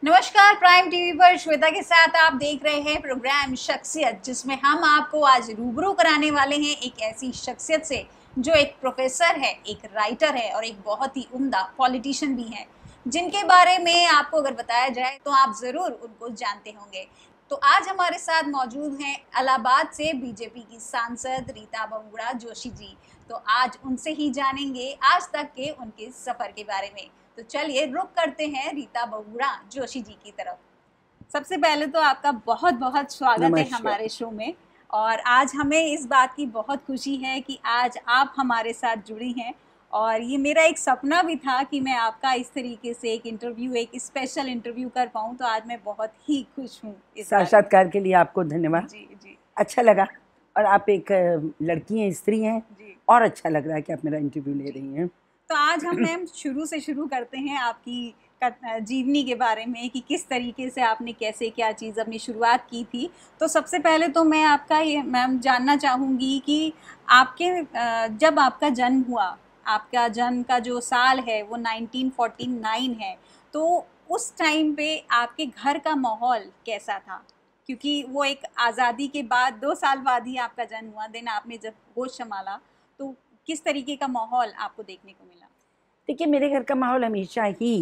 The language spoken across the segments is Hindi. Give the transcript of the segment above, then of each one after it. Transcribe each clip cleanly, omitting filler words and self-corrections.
नमस्कार, प्राइम टीवी पर श्वेता के साथ आप देख रहे हैं प्रोग्राम शख्सियत, जिसमें हम आपको आज रूबरू कराने वाले हैं एक ऐसी शख्सियत से जो एक प्रोफेसर है, एक राइटर है और एक बहुत ही उम्दा पॉलिटिशियन भी है, जिनके बारे में आपको अगर बताया जाए तो आप ज़रूर उनको जानते होंगे। तो आज हमारे साथ मौजूद हैं इलाहाबाद से बीजेपी की सांसद रीता बहुगुणा जोशी जी। तो आज उनसे ही जानेंगे आज तक के उनके सफ़र के बारे में। तो चलिए रुक करते हैं रीता बहुगुणा जोशी जी की तरफ। सबसे पहले तो आपका बहुत बहुत स्वागत है हमारे शो में। और आज हमें इस बात की बहुत खुशी है कि आज आप हमारे साथ जुड़ी हैं, और ये मेरा एक सपना भी था कि मैं आपका इस तरीके से एक स्पेशल इंटरव्यू कर पाऊँ। तो आज मैं बहुत ही खुश हूँ। इस साक्षात्कार के लिए आपको धन्यवाद। जी जी, अच्छा लगा। और आप एक लड़की हैं, स्त्री हैं, और अच्छा लग रहा है कि आप मेरा इंटरव्यू ले रही हैं। तो आज हम मैम शुरू से शुरू करते हैं आपकी जीवनी के बारे में कि किस तरीके से आपने कैसे क्या चीज़ अपनी शुरुआत की थी। तो सबसे पहले तो मैं आपका ये मैम जानना चाहूँगी कि आपके जब आपका जन्म हुआ, आपका जन्म का जो साल है वो 1949 है, तो उस टाइम पे आपके घर का माहौल कैसा था? क्योंकि वो एक आज़ादी के बाद 2 साल बाद ही आपका जन्म हुआ, देन आपने जब होश संभाला, तो किस तरीके का माहौल आपको देखने को मिला? देखिए, मेरे घर का माहौल हमेशा ही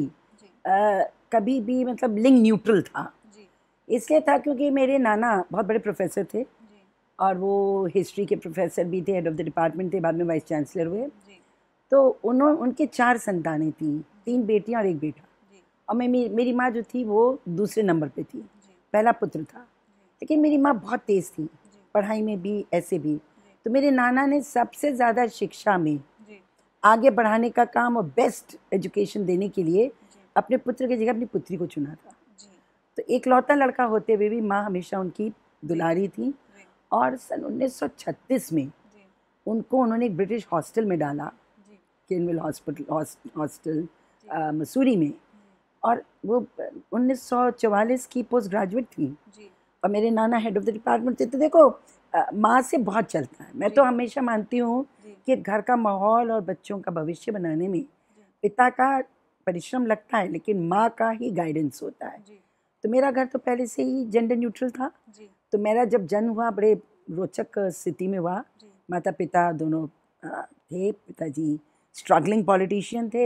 कभी भी मतलब लिंग न्यूट्रल था। इसलिए था क्योंकि मेरे नाना बहुत बड़े प्रोफेसर थे, और वो हिस्ट्री के प्रोफेसर भी थे, हेड ऑफ द डिपार्टमेंट थे, बाद में वाइस चांसलर हुए। तो उनके 4 संतानें थी, 3 बेटियां और 1 बेटा। और मेरी माँ जो थी वो दूसरे नंबर पे थी, पहला पुत्र था। लेकिन मेरी माँ बहुत तेज़ थी, पढ़ाई में भी ऐसे भी। तो मेरे नाना ने सबसे ज़्यादा शिक्षा में आगे बढ़ाने का काम और बेस्ट एजुकेशन देने के लिए अपने पुत्र की जगह अपनी पुत्री को चुना था। तो एक लौता लड़का होते हुए भी माँ हमेशा उनकी दुलारी थी। और सन 1936 में उन्होंने एक ब्रिटिश हॉस्टल में डाला, केनविल हॉस्टल मसूरी में। और वो 1944 की पोस्ट ग्रेजुएट थी, और मेरे नाना हेड ऑफ द डिपार्टमेंट थे। तो देखो, माँ से बहुत चलता है। मैं तो हमेशा मानती हूँ कि घर का माहौल और बच्चों का भविष्य बनाने में पिता का परिश्रम लगता है, लेकिन माँ का ही गाइडेंस होता है। तो मेरा घर तो पहले से ही जेंडर न्यूट्रल था। तो मेरा जब जन्म हुआ बड़े रोचक स्थिति में हुआ। माता पिता दोनों थे। पिताजी स्ट्रगलिंग पॉलिटिशियन थे,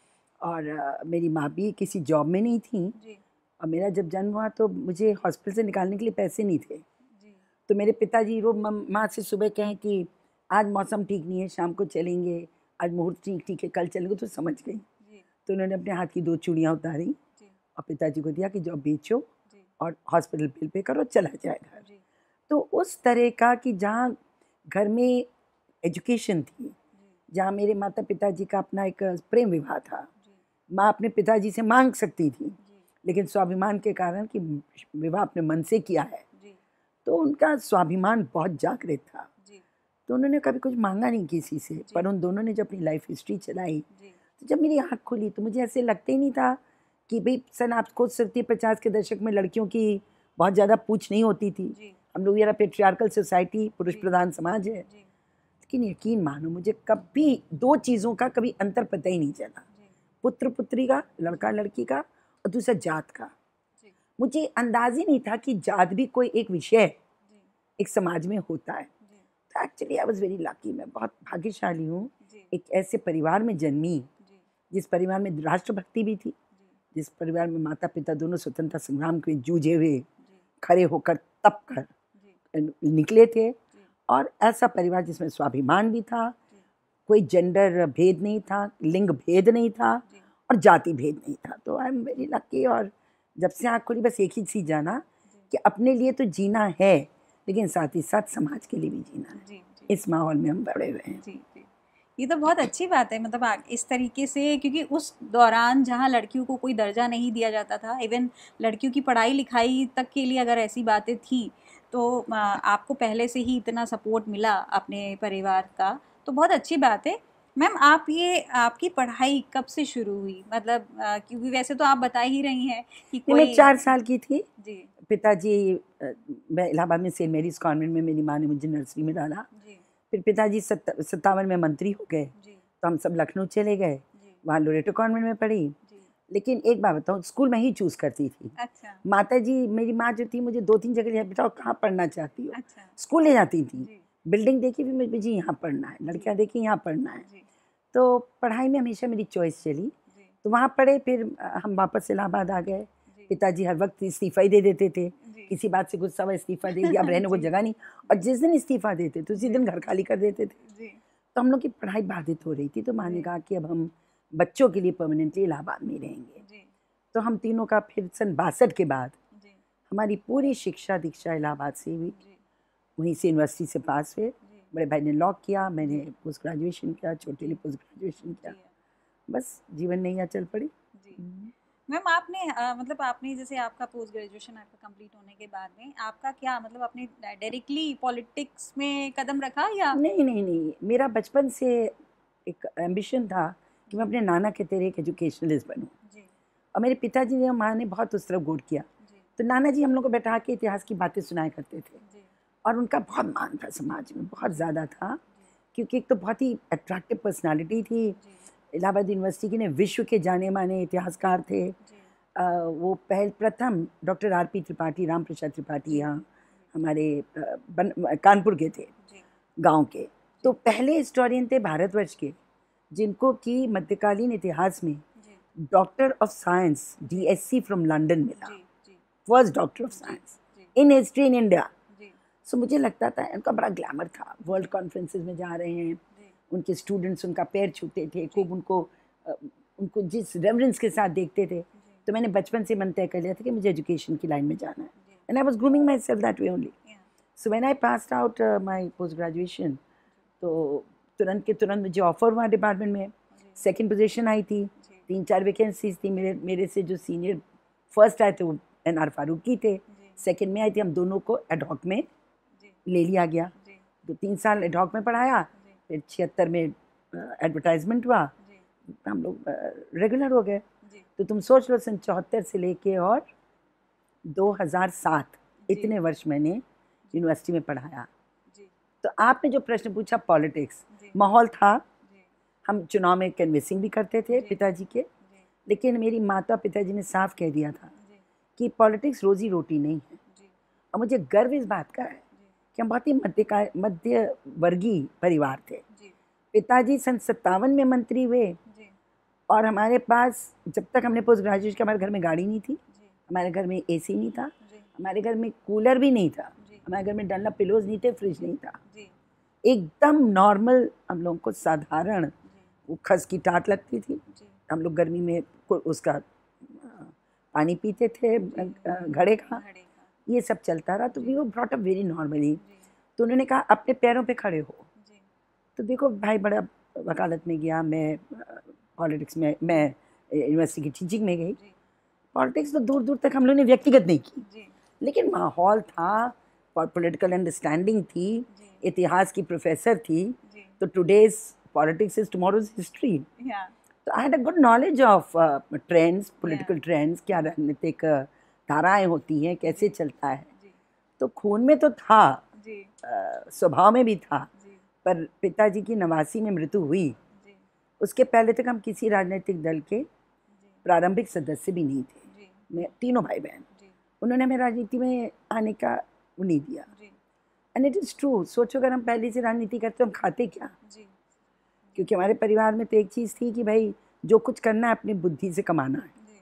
और मेरी माँ भी किसी जॉब में नहीं थी। और मेरा जब जन्म हुआ तो मुझे हॉस्पिटल से निकालने के लिए पैसे नहीं थे। तो मेरे पिताजी वो माँ से सुबह कहें कि आज मौसम ठीक नहीं है, शाम को चलेंगे, आज मुहूर्त ठीक है, कल चलेंगे, तो समझ गई। तो उन्होंने अपने हाथ की 2 चूड़ियाँ उतारी और पिताजी को दिया कि जो बेचो और हॉस्पिटल बिल पे करो, चला जाएगा। तो उस तरह का कि जहाँ घर में एजुकेशन थी, जहाँ मेरे माता पिताजी का अपना एक प्रेम विवाह था। माँ अपने पिताजी से मांग सकती थी, लेकिन स्वाभिमान के कारण कि विवाह अपने मन से किया है, तो उनका स्वाभिमान बहुत जागृत था। तो उन्होंने कभी कुछ मांगा नहीं किसी से। पर उन दोनों ने जब अपनी लाइफ हिस्ट्री चलाई, तो जब मेरी आँख खुली तो मुझे ऐसे लगता ही नहीं था कि भाई सन आप खोज सकती है 50 के दशक में लड़कियों की बहुत ज़्यादा पूछ नहीं होती थी। हम लोग यार पेट्रियार्कल सोसाइटी, पुरुष प्रधान समाज है। लेकिन यकीन मानो, मुझे कभी 2 चीज़ों का कभी अंतर पता ही नहीं चला। पुत्र पुत्री का, लड़का लड़की का, और दूसरा जात का। मुझे अंदाज ही नहीं था कि जात भी कोई एक विषय एक समाज में होता है। तो actually I was very lucky. मैं बहुत भाग्यशाली हूँ, एक ऐसे परिवार में जन्मी जिस परिवार में राष्ट्रभक्ति भी थी, जिस परिवार में माता पिता दोनों स्वतंत्रता संग्राम के जूझे हुए खड़े होकर तप कर निकले थे। और ऐसा परिवार जिसमें स्वाभिमान भी था, कोई जेंडर भेद नहीं था, लिंग भेद नहीं था, और जाति भेद नहीं था। तो आई एम वेरी लकी। और जब से आँख खुली बस एक ही चीज़ जाना कि अपने लिए तो जीना है, लेकिन साथ ही साथ समाज के लिए भी जीना है। इस माहौल में हम बड़े हुए हैं। ये तो बहुत अच्छी बात है। मतलब इस तरीके से, क्योंकि उस दौरान जहाँ लड़कियों को कोई दर्जा नहीं दिया जाता था, इवन लड़कियों की पढ़ाई लिखाई तक के लिए अगर ऐसी बातें थी, तो आपको पहले से ही इतना सपोर्ट मिला अपने परिवार का, तो बहुत अच्छी बात है। मैम, आपकी पढ़ाई कब से शुरू हुई? मतलब क्योंकि वैसे तो आप बता ही रही हैं कि कोई मैं 4 साल की थी। पिताजी, मैं इलाहाबाद में सेंट मेरीज कॉन्वेंट में, मेरी माँ ने मुझे नर्सरी में डाला। फिर पिताजी 57 में मंत्री हो गए, तो हम सब लखनऊ चले गए, वहाँ लोरेटो कॉन्वेंट में पढ़ी। लेकिन एक बात बताऊँ, स्कूल में ही चूज करती थी। अच्छा। माता जी, मेरी माँ जो थी, मुझे 2-3 जगह बताओ कहाँ पढ़ना चाहती हो। अच्छा। स्कूल ले जाती थी, जी। बिल्डिंग देखी भी मुझे, जी यहाँ पढ़ना है, लड़कियाँ देखी यहाँ पढ़ना है। जी। तो पढ़ाई में हमेशा मेरी चॉइस चली, जी। तो वहाँ पढ़े। फिर हम वापस इलाहाबाद आ गए। जी। पिताजी हर वक्त इस्तीफा ही दे देते थे, जी। किसी बात से गुस्सा हुआ इस्तीफा दे दिया, अब रहने को जी। जगह नहीं। और जिस दिन इस्तीफा देते तो उसी जी। दिन घर खाली कर देते थे। जी। तो हम लोग की पढ़ाई बाधित हो रही थी, तो माँ ने जी। कहा कि अब हम बच्चों के लिए परमानेंटली इलाहाबाद में ही रहेंगे। जी। तो हम तीनों का फिर सन 62 के बाद जी। हमारी पूरी शिक्षा दीक्षा इलाहाबाद से हुई। जी। वहीं से यूनिवर्सिटी से पास हुए। जी। बड़े भाई ने लॉ किया, मैंने जी। पोस्ट ग्रेजुएशन किया, छोटे ने जी। पोस्ट ग्रेजुएशन किया। जी। बस जीवन नैया चल पड़ी। जी। मैम आपने मतलब आपने जैसे आपका पोस्ट ग्रेजुएशन आपका कंप्लीट होने के बाद में आपका क्या मतलब आपने डायरेक्टली पॉलिटिक्स में कदम रखा या? नहीं नहीं नहीं, मेरा बचपन से एक एम्बिशन था कि मैं जी। अपने नाना के तेरे एक एजुकेशनलिस्ट बनूं। जी। और मेरे पिताजी ने और माँ ने बहुत उस तरफ गौर किया। जी। तो नाना जी हम लोग को बैठा के इतिहास की बातें सुनाया करते थे, जी। और उनका बहुत मान था समाज में, बहुत जी। ज़्यादा था। जी। क्योंकि एक तो बहुत ही अट्रैक्टिव पर्सनालिटी थी। जी। इलाहाबाद यूनिवर्सिटी के ने विश्व के जाने माने इतिहासकार थे। जी। वो प्रथम doctor R P Tripathi, Ram Prasad Tripathi ji. यहाँ हमारे कानपुर के थे, जी। गांव के। तो पहले हिस्टोरियन थे भारतवर्ष के जिनको कि मध्यकालीन इतिहास में जी। डॉक्टर ऑफ साइंस जी। डीएससी फ्रॉम लंदन मिला, जी। जी। फर्स्ट डॉक्टर ऑफ जी। साइंस जी। In history in India. जी। सो मुझे लगता था उनका बड़ा ग्लैमर था, वर्ल्ड कॉन्फ्रेंसेस में जा रहे हैं, जी। उनके स्टूडेंट्स उनका पैर छूते थे, जी। खूब उनको जिस रेवरेंस के साथ देखते थे। जी। तो मैंने बचपन से मन तय कर लिया था कि मुझे एजुकेशन की लाइन में जाना है, जी। And I was grooming myself that way only. Yeah. So when I passed out my post graduation, तो तुरंत के तुरंत मुझे ऑफर हुआ डिपार्टमेंट में। जी। सेकंड पोजीशन आई थी, जी। 3-4 वैकेंसीज थी। मेरे से जो सीनियर फर्स्ट आए थे वो एन.आर. फारूकी थे, जी। सेकंड में आई थी। हम दोनों को एडहॉक में जी। ले लिया गया। जी। तो 3 साल एडहॉक में पढ़ाया, जी। फिर 76 में एडवर्टाइजमेंट हुआ, जी। हम लोग रेगुलर हो गए। जी। तो तुम सोच लो, सन 74 से लेके और 2007 जी। इतने वर्ष मैंने यूनिवर्सिटी में पढ़ाया। जी। तो आपने जो प्रश्न पूछा पॉलिटिक्स, जी। माहौल था। जी। हम चुनाव में कैनवेसिंग भी करते थे जी। पिताजी के, जी। लेकिन मेरी माता पिताजी ने साफ कह दिया था जी। कि पॉलिटिक्स रोजी रोटी नहीं है। जी। और मुझे गर्व इस बात का है जी। कि हम बहुत ही मध्य वर्गीय परिवार थे। जी। पिताजी सन 57 में मंत्री हुए, जी। और हमारे पास जब तक हमने पोस्ट ग्रेजुएशन के, हमारे घर में गाड़ी नहीं थी, जी। हमारे घर में एसी नहीं था, जी। हमारे घर में कूलर भी नहीं था, जी। हमारे घर में डनलप पिलोज नहीं थे, फ्रिज नहीं था। जी। एकदम नॉर्मल हम लोगों को साधारण जी। वो खस की टाट लगती थी। जी। हम लोग गर्मी में उसका पानी पीते थे, घड़े का। घड़े का। ये सब चलता रहा। तो जी। We were brought up very normally. जी। तो उन्होंने कहा अपने पैरों पे खड़े हो। जी। तो देखो भाई, बड़ा वकालत में गया मैं, पॉलिटिक्स में, मैं यूनिवर्सिटी की टीचिंग में गई। जी। पॉलिटिक्स तो दूर दूर तक हम लोगों ने व्यक्तिगत नहीं की, जी। लेकिन माहौल था, पॉलिटिकल अंडरस्टैंडिंग थी, जी। इतिहास की प्रोफेसर थी। जी। तो today's politics is tomorrow's history. Yeah. तो I had a good knowledge of trends, yeah. Political trends, क्या राजनीतिक धाराएं होती हैं, कैसे जी। चलता है। जी। तो खून में तो था, जी। स्वभाव में भी था। जी। पर पिताजी की 89 में मृत्यु हुई, जी। उसके पहले तक हम किसी राजनीतिक दल के जी। प्रारंभिक सदस्य भी नहीं थे। जी। मैं तीनों भाई बहन, जी। उन्होंने हमें राजनीति में आने का वो नहीं दिया। जी। And it is true. सोचो, अगर हम पहले से राजनीति करते तो हम खाते क्या? जी। क्योंकि हमारे परिवार में तो एक चीज़ थी कि भाई जो कुछ करना है अपनी बुद्धि से कमाना है। जी।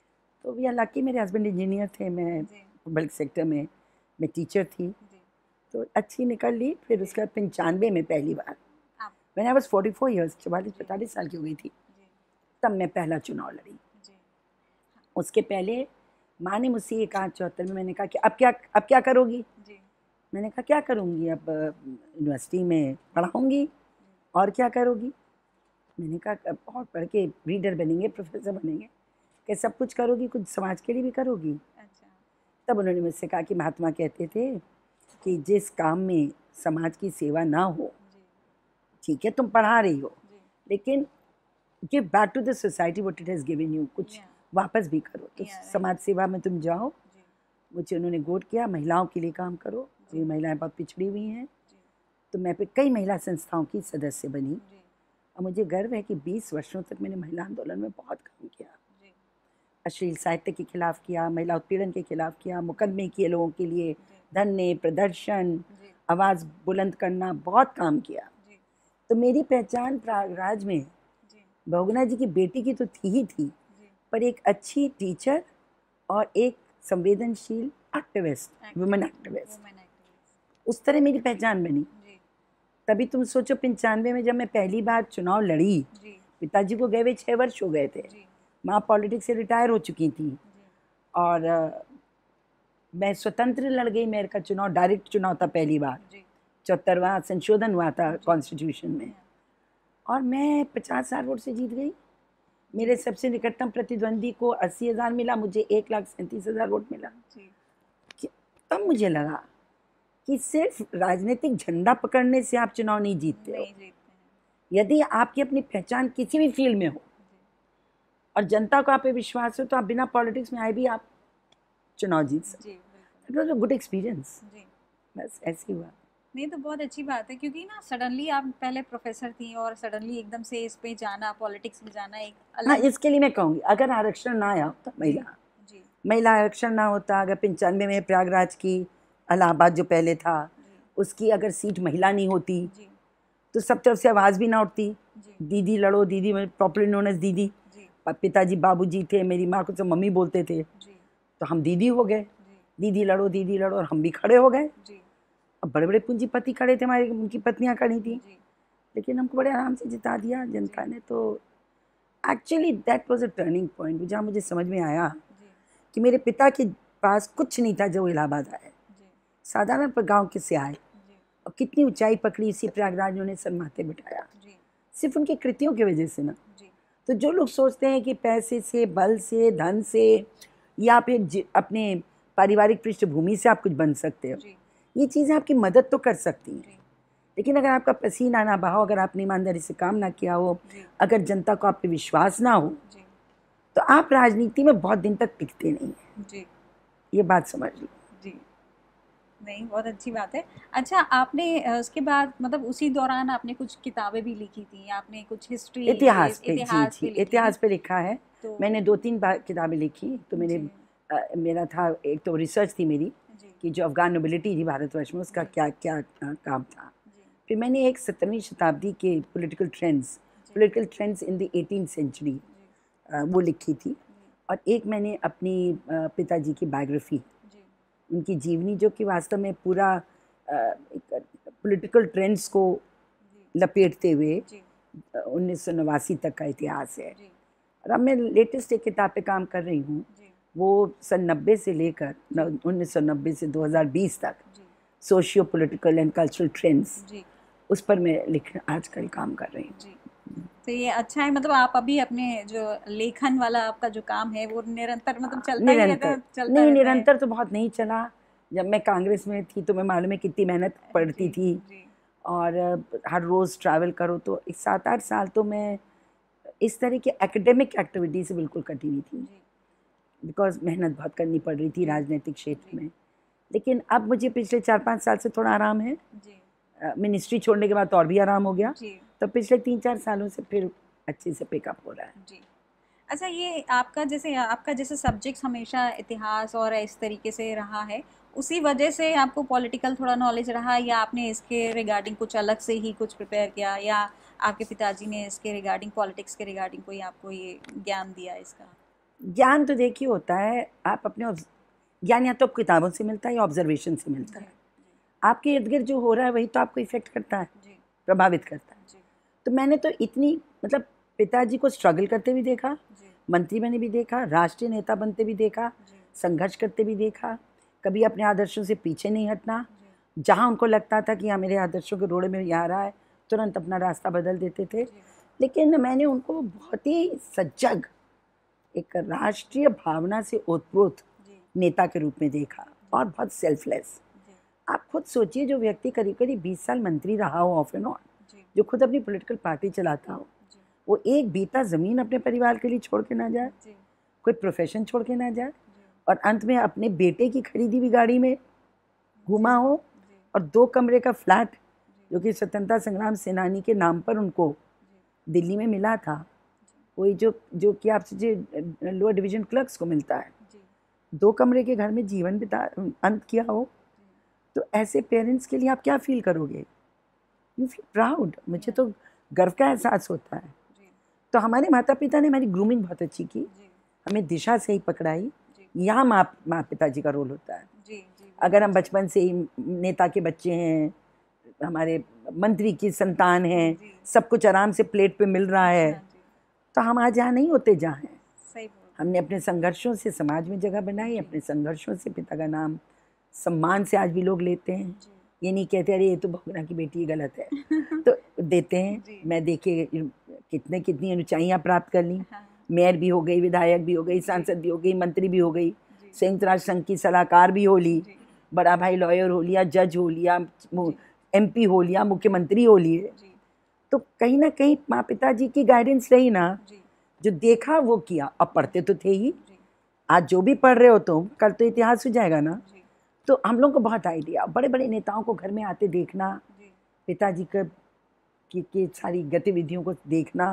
तो वी आर लकी, मेरे हस्बैंड इंजीनियर थे, मैं जी। पब्लिक सेक्टर में, मैं टीचर थी। जी। तो अच्छी निकल ली। फिर उसके बाद 95 में पहली बार, आप। मैंने आई वाज 44 ईयर्स, जी। 44-45 साल की हो गई थी, जी। तब मैं पहला चुनाव लड़ी। जी। उसके पहले माँ ने मुझसे ये कहा 74 में, मैंने कहा कि अब क्या करोगी? जी। मैंने कहा क्या करूँगी, अब यूनिवर्सिटी में पढ़ाऊँगी, और क्या करोगी? मैंने कहा अब और पढ़ के रीडर बनेंगे, प्रोफेसर बनेंगे। क्या सब कुछ करोगी, कुछ समाज के लिए भी करोगी? अच्छा। तब उन्होंने मुझसे कहा कि महात्मा कहते थे कि जिस काम में समाज की सेवा ना हो, जी। ठीक है तुम पढ़ा रही हो, जी। लेकिन give back to the society what it has given you, कुछ या। वापस भी करो। तो या, राइट। समाज सेवा में तुम जाओ। जी। मुझे उन्होंने गोद किया, महिलाओं के लिए काम करो, जी। अभी महिलाएं बहुत पिछड़ी हुई हैं। जी। तो मैं फिर कई महिला संस्थाओं की सदस्य बनी, जी। और मुझे गर्व है कि 20 वर्षों तक मैंने महिला आंदोलन में बहुत काम किया। जी। अश्लील साहित्य के खिलाफ किया, महिला उत्पीड़न के खिलाफ किया, मुकदमे किए लोगों के लिए, धरने, प्रदर्शन, आवाज़ बुलंद करना, बहुत काम किया। तो मेरी पहचान प्रयागराज में बहुगुणा जी की बेटी की तो थी ही थी, पर एक अच्छी टीचर और एक संवेदनशील एक्टिविस्ट, वुमेन एक्टिविस्ट, उस तरह मेरी पहचान बनी। तभी तुम सोचो 95 में जब मैं पहली बार चुनाव लड़ी, पिताजी को गए हुए 6 वर्ष हो गए थे, माँ पॉलिटिक्स से रिटायर हो चुकी थी, और मैं स्वतंत्र लड़ गई। मेरे का चुनाव डायरेक्ट चुनाव था, पहली बार 74वां संशोधन हुआ था कॉन्स्टिट्यूशन में, और मैं 50,000 वोट से जीत गई। मेरे सबसे निकटतम प्रतिद्वंदी को 80,000 मिला, मुझे 1,37,000 वोट मिला। तब मुझे लगा कि सिर्फ राजनीतिक झंडा पकड़ने से आप चुनाव नहीं जीतते हो। यदि आपकी अपनी पहचान किसी भी फील्ड में हो और जनता को आप पे विश्वास हो, तो आप बिना पॉलिटिक्स में आए भी आप चुनाव जीत सकते। It was a good experience. बस ऐसे ही हुआ। नहीं तो बहुत अच्छी बात है, क्योंकि ना सडनली आप पहले प्रोफेसर थी और सडनली एकदम से इस पे जाना, पॉलिटिक्स में जाना एक अलग। हाँ, इसके लिए मैं कहूँगी अगर आरक्षण ना आया तो महिला आरक्षण ना होता, अगर 95 में प्रयागराज की इलाहाबाद जो पहले था उसकी अगर सीट महिला नहीं होती तो सब तरफ से आवाज़ भी ना उठती। दीदी लड़ो, दीदी में प्रॉपर्ली नोन एज दीदी। पिताजी बाबूजी थे, मेरी माँ को तो मम्मी बोलते थे, तो हम दीदी हो गए। दीदी लड़ो और हम भी खड़े हो गए। अब बड़े बड़े पूंजीपति खड़े थे, हमारी उनकी पत्नियां खड़ी थी, लेकिन हमको बड़े आराम से जिता दिया जनता ने। तो actually that was a turning point, जहाँ मुझे समझ में आया कि मेरे पिता के पास कुछ नहीं था जो इलाहाबाद आए, साधारण पर गांव के से आए, और कितनी ऊंचाई पकड़ी इसी प्रयागराज ने सर माथे बिठाया, सिर्फ उनके कृतियों की वजह से ना। तो जो लोग सोचते हैं कि पैसे से, बल से, धन से, या फिर अपने पारिवारिक पृष्ठभूमि से आप कुछ बन सकते हो, ये चीज़ें आपकी मदद तो कर सकती हैं, लेकिन अगर आपका पसीना ना बहा, अगर आपने ईमानदारी से काम ना किया हो, अगर जनता को आप पे विश्वास ना हो, तो आप राजनीति में बहुत दिन तक टिकते नहीं हैं। ये बात समझ लो। नहीं, बहुत अच्छी बात है। अच्छा, आपने उसके बाद मतलब उसी दौरान आपने कुछ किताबें भी लिखी थी, आपने कुछ हिस्ट्री, इतिहास पे लिखा है। तो मैंने 2-3 बार किताबें लिखी। तो मेरा था, एक तो रिसर्च थी मेरी कि जो अफगान नोबिलिटी थी भारतवर्ष में, उसका क्या क्या काम था। फिर मैंने एक 17वीं शताब्दी के political trends in the 18th century वो लिखी थी, और एक मैंने अपनी पिताजी की बायोग्राफी, उनकी जीवनी, जो कि वास्तव में पूरा पॉलिटिकल ट्रेंड्स को लपेटते हुए 1989 तक का इतिहास है। और अब मैं लेटेस्ट एक किताब पे काम कर रही हूँ, वो सन 90 से लेकर 1990 से 2020 तक socio political and cultural trends, उस पर मैं आजकल काम कर रही हूँ। तो ये अच्छा है, मतलब आप अभी अपने जो लेखन वाला आपका जो काम है वो निरंतर मतलब चलता ही रहता है? नहीं, निरंतर तो बहुत नहीं चला। जब मैं कांग्रेस में थी तो मैं मालूम है कितनी मेहनत पड़ती थी, और हर रोज़ ट्रैवल करो, तो 7-8 साल तो मैं इस तरह की एकेडमिक एक्टिविटी से बिल्कुल कटी हुई थी, बिकॉज मेहनत बहुत करनी पड़ रही थी राजनीतिक क्षेत्र में। लेकिन अब मुझे पिछले 4-5 साल से थोड़ा आराम है। मिनिस्ट्री छोड़ने के बाद तो और भी आराम हो गया, तो पिछले 3-4 सालों से फिर अच्छे से पिकअप हो रहा है। अच्छा, ये आपका जैसे सब्जेक्ट हमेशा इतिहास और इस तरीके से रहा है, उसी वजह से आपको पॉलिटिकल थोड़ा नॉलेज रहा, या आपने इसके रिगार्डिंग कुछ अलग से ही कुछ प्रिपेयर किया, या आपके पिताजी ने इसके रिगार्डिंग, पॉलिटिक्स के रिगार्डिंग कोई आपको ये ज्ञान दिया? इसका ज्ञान तो देखिए होता है, आप अपने ज्ञान या तो किताबों से मिलता है या ऑब्जर्वेशन से मिलता है। आपके इर्द गिर्द जो हो रहा है वही तो आपको इफेक्ट करता है, प्रभावित करता है। तो मैंने तो इतनी, मतलब पिताजी को स्ट्रगल करते भी देखा, मंत्री बने भी देखा, राष्ट्रीय नेता बनते भी देखा, संघर्ष करते भी देखा, कभी अपने आदर्शों से पीछे नहीं हटना। जहाँ उनको लगता था कि हाँ मेरे आदर्शों के रोड़े में ये आ रहा है, तुरंत अपना रास्ता बदल देते थे। लेकिन मैंने उनको बहुत ही सजग, एक राष्ट्रीय भावना से ओतप्रोत नेता के रूप में देखा, और बहुत सेल्फलेस। आप खुद सोचिए, जो व्यक्ति करीब करीब 20 साल मंत्री रहा हो ऑफ एंड ऑन, जो खुद अपनी पॉलिटिकल पार्टी चलाता हो, वो एक बीता ज़मीन अपने परिवार के लिए छोड़ के ना जाए, कोई प्रोफेशन छोड़ के ना जाए, और अंत में अपने बेटे की खरीदी हुई गाड़ी में घुमा हो, और 2 कमरे का फ्लैट जो कि स्वतंत्रता संग्राम सेनानी के नाम पर उनको दिल्ली में मिला था, वही जो कि आपसे जो लोअर डिवीजन क्लर्क्स को मिलता है, 2 कमरे के घर में जीवन बिता अंत किया हो, तो ऐसे पेरेंट्स के लिए आप क्या फील करोगे? You feel proud. मुझे तो गर्व का एहसास होता है। तो हमारे माता पिता ने हमारी ग्रूमिंग बहुत अच्छी की, हमें दिशा से ही पकड़ाई। यहाँ माँ पिताजी का रोल होता है। अगर हम बचपन से ही नेता के बच्चे हैं, हमारे मंत्री की संतान हैं, सब कुछ आराम से प्लेट पे मिल रहा है, तो हम आज यहाँ नहीं होते जहाँ हैं। हमने अपने संघर्षों से समाज में जगह बनाई, अपने संघर्षों से पिता का नाम सम्मान से आज भी लोग लेते हैं। ये नहीं कहते अरे ये तो भगवान की बेटी गलत है तो देते हैं। मैं देखे कितनी ऊंचाइयाँ प्राप्त कर ली, मेयर भी हो गई, विधायक भी हो गई, सांसद भी हो गई, मंत्री भी हो गई, संयुक्त राष्ट्र संघ की सलाहकार भी हो ली, बड़ा भाई लॉयर हो लिया, जज हो लिया, MP हो लिया, मुख्यमंत्री हो लिए। तो कहीं ना कहीं माँ पिताजी की गाइडेंस रही ना, जो देखा वो किया। अब पढ़ते तो थे ही, आज जो भी पढ़ रहे हो तुम, कल तो इतिहास हो जाएगा ना। तो हम लोग को बहुत आइडिया, बड़े बड़े नेताओं को घर में आते देखना, पिताजी की सारी गतिविधियों को देखना।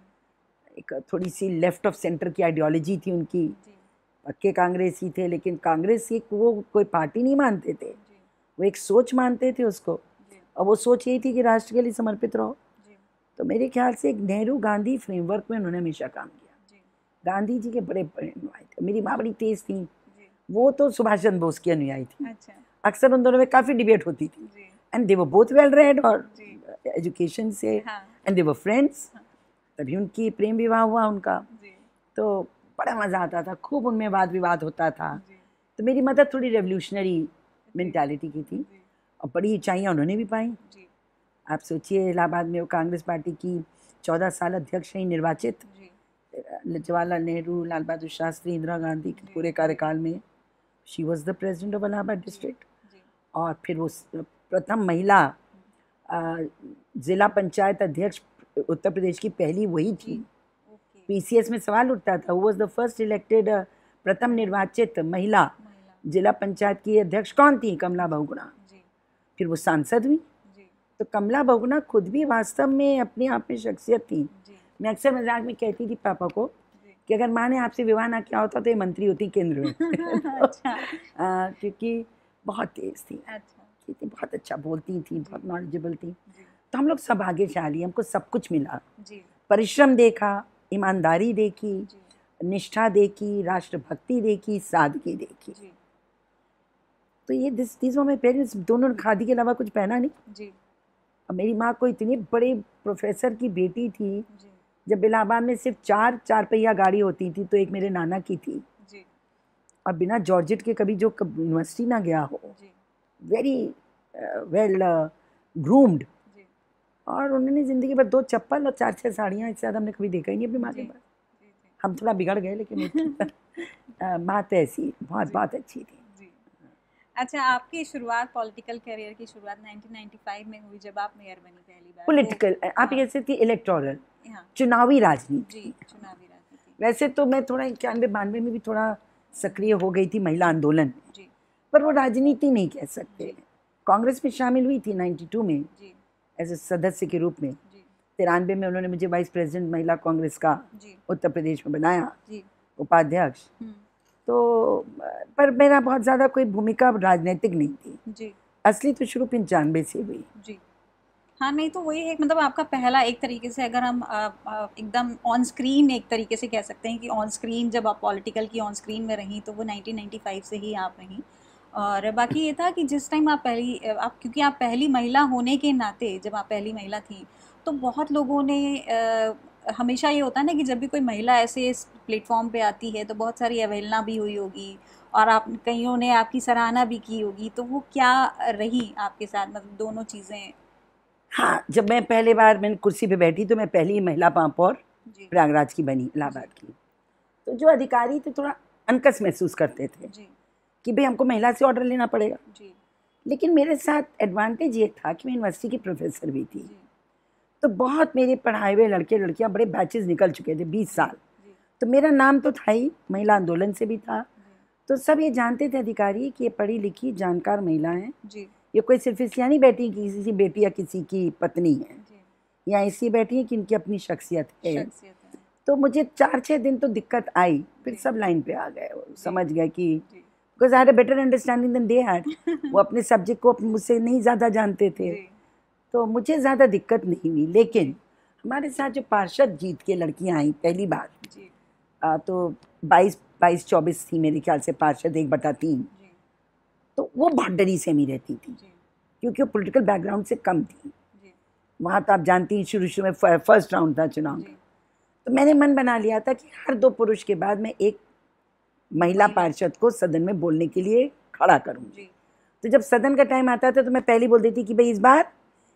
एक थोड़ी सी लेफ्ट ऑफ सेंटर की आइडियोलॉजी थी उनकी, पक्के कांग्रेसी थे, लेकिन कांग्रेस वो कोई पार्टी नहीं मानते थे, वो एक सोच मानते थे उसको, और वो सोच यही थी कि राष्ट्र के लिए समर्पित रहो। तो मेरे ख्याल से एक नेहरू गांधी फ्रेमवर्क में उन्होंने हमेशा काम किया। गांधी जी के बड़े अनुयायी थे। मेरी माँ बड़ी तेज थी, वो तो सुभाष चंद्र बोस की अनुयायी थी। अक्सर उन दोनों में काफ़ी डिबेट होती थी, and they were both well read और एजुकेशन से, एंड दे वर फ्रेंड्स। तभी उनकी प्रेम विवाह हुआ उनका, तो बड़ा मज़ा आता था, खूब उनमें वाद विवाद होता था। तो मेरी मदर थोड़ी रेवोल्यूशनरी मेंटालिटी की थी, और बड़ी ऊंचाइयाँ उन्होंने भी पाई। आप सोचिए, इलाहाबाद में वो कांग्रेस पार्टी की 14 साल अध्यक्ष रही निर्वाचित, जवाहरलाल नेहरू, लाल बहादुर शास्त्री, इंदिरा गांधी के पूरे कार्यकाल में she was the president of Allahabad district. और फिर वो प्रथम महिला जिला पंचायत अध्यक्ष उत्तर प्रदेश की पहली वही थी। PCS में सवाल उठता था, who was the first elected, प्रथम निर्वाचित महिला जिला पंचायत की अध्यक्ष कौन थी? कमला बहुगुणा। फिर वो सांसद हुई। तो कमला बहुगुणा खुद भी वास्तव में अपने आप में शख्सियत थी। मैं अक्सर मजाक में कहती थी पापा को कि अगर माँ ने आपसे विवाह ना किया होता तो ये मंत्री होती केंद्र में। क्योंकि बहुत तेज थी, बहुत अच्छा बोलती थी, बहुत नॉलेजेबल थी। तो हम लोग सब भाग्यशाली, हमको सब कुछ मिला। परिश्रम देखा, ईमानदारी देखी, निष्ठा देखी, राष्ट्रभक्ति देखी, सादगी देखी। तो ये दिस वर माय पेरेंट्स। दोनों ने खादी के अलावा कुछ पहना नहीं। और मेरी माँ को इतने बड़े प्रोफेसर की बेटी थी, जब इलाहाबाद में सिर्फ 4 पहिया गाड़ी होती थी, तो एक मेरे नाना की थी। और बिना जॉर्जेट के कभी जो यूनिवर्सिटी ना गया हो, वेरी वेल ग्रूम्ड। और उन्होंने ज़िंदगी भर 2 चप्पल और 4-6 साड़ियाँ, इससे ज़्यादा हमने कभी देखा ही नहीं अपनी माँ के पास। हम थोड़ा बिगड़ गए, लेकिन बात ऐसी बहुत अच्छी थी। अच्छा, आपकी शुरुआत, पॉलिटिकल करियर की शुरुआत 1995 में हुई, जब आप मेयर बनी पहली बार। पॉलिटिकल आप कैसे थी? इलेक्टोरल, चुनावी राजनीति। वैसे तो मैं थोड़ा 91-92 में भी थोड़ा सक्रिय हो गई थी महिला आंदोलन में, पर वो राजनीति नहीं कह सकते। कांग्रेस में शामिल हुई थी 92 में एज ए सदस्य के रूप में। 93 में उन्होंने मुझे वाइस प्रेसिडेंट महिला कांग्रेस का उत्तर प्रदेश में बनाया, उपाध्यक्ष। तो पर मेरा बहुत ज़्यादा कोई भूमिका राजनीतिक नहीं थी। असली तो शुरू 95 से हुई। हाँ, नहीं तो वही है, मतलब आपका पहला, एक तरीके से अगर हम एकदम ऑन स्क्रीन एक तरीके से कह सकते हैं कि ऑन स्क्रीन, जब आप पॉलिटिकल की ऑन स्क्रीन में रहीं तो वो 1995 से ही आप रहीं। और बाकी ये था कि जिस टाइम क्योंकि आप पहली महिला होने के नाते, जब आप पहली महिला थी, तो बहुत लोगों ने हमेशा ये होता है ना कि जब भी कोई महिला ऐसे इस प्लेटफॉर्म पे आती है तो बहुत सारी अवहेलना भी हुई होगी, और आप कईयों ने आपकी सराहना भी की होगी। तो वो क्या रही आपके साथ, मतलब दोनों चीज़ें? हाँ, जब मैं पहले बार मैंने कुर्सी पे बैठी तो मैं पहली महिला महापौर प्रयागराज की बनी, इलाहाबाद की। तो जो अधिकारी थे थोड़ा अनकस महसूस करते थे कि भाई हमको महिला से ऑर्डर लेना पड़ेगा। लेकिन मेरे साथ एडवांटेज ये था कि मैं यूनिवर्सिटी की प्रोफेसर भी थी, तो बहुत मेरे पढ़ाए हुए लड़के लड़कियां, बड़े बैचेस निकल चुके थे 20 साल। तो मेरा नाम तो था ही, महिला आंदोलन से भी था। तो सब ये जानते थे अधिकारी कि ये पढ़ी लिखी जानकार महिला हैं, ये कोई सिर्फ इसलिए नहीं बैठी कि किसी की बेटी या किसी की पत्नी है, या इसलिए बैठी है कि इनकी अपनी शख्सियत है। तो मुझे 4-6 दिन तो दिक्कत आई, फिर सब लाइन पे आ गए, समझ गए कि because I had a better understanding than they had. वो अपने सब्जेक्ट को मुझसे नहीं ज़्यादा जानते थे, तो मुझे ज़्यादा दिक्कत नहीं हुई। लेकिन हमारे साथ जो पार्षद जीत के लड़कियां आई पहली बार, तो 22-24 थी मेरे ख्याल से पार्षद, 1/3, तो वो बहुत डरी सहमी रहती थी क्योंकि वो पॉलिटिकल बैकग्राउंड से कम थी। वहाँ तो आप जानती हैं शुरू में फर्स्ट राउंड था चुनाव का, तो मैंने मन बना लिया था कि हर 2 पुरुष के बाद मैं एक महिला पार्षद को सदन में बोलने के लिए खड़ा करूँगी। तो जब सदन का टाइम आता था तो मैं पहले बोल देती कि भाई इस बार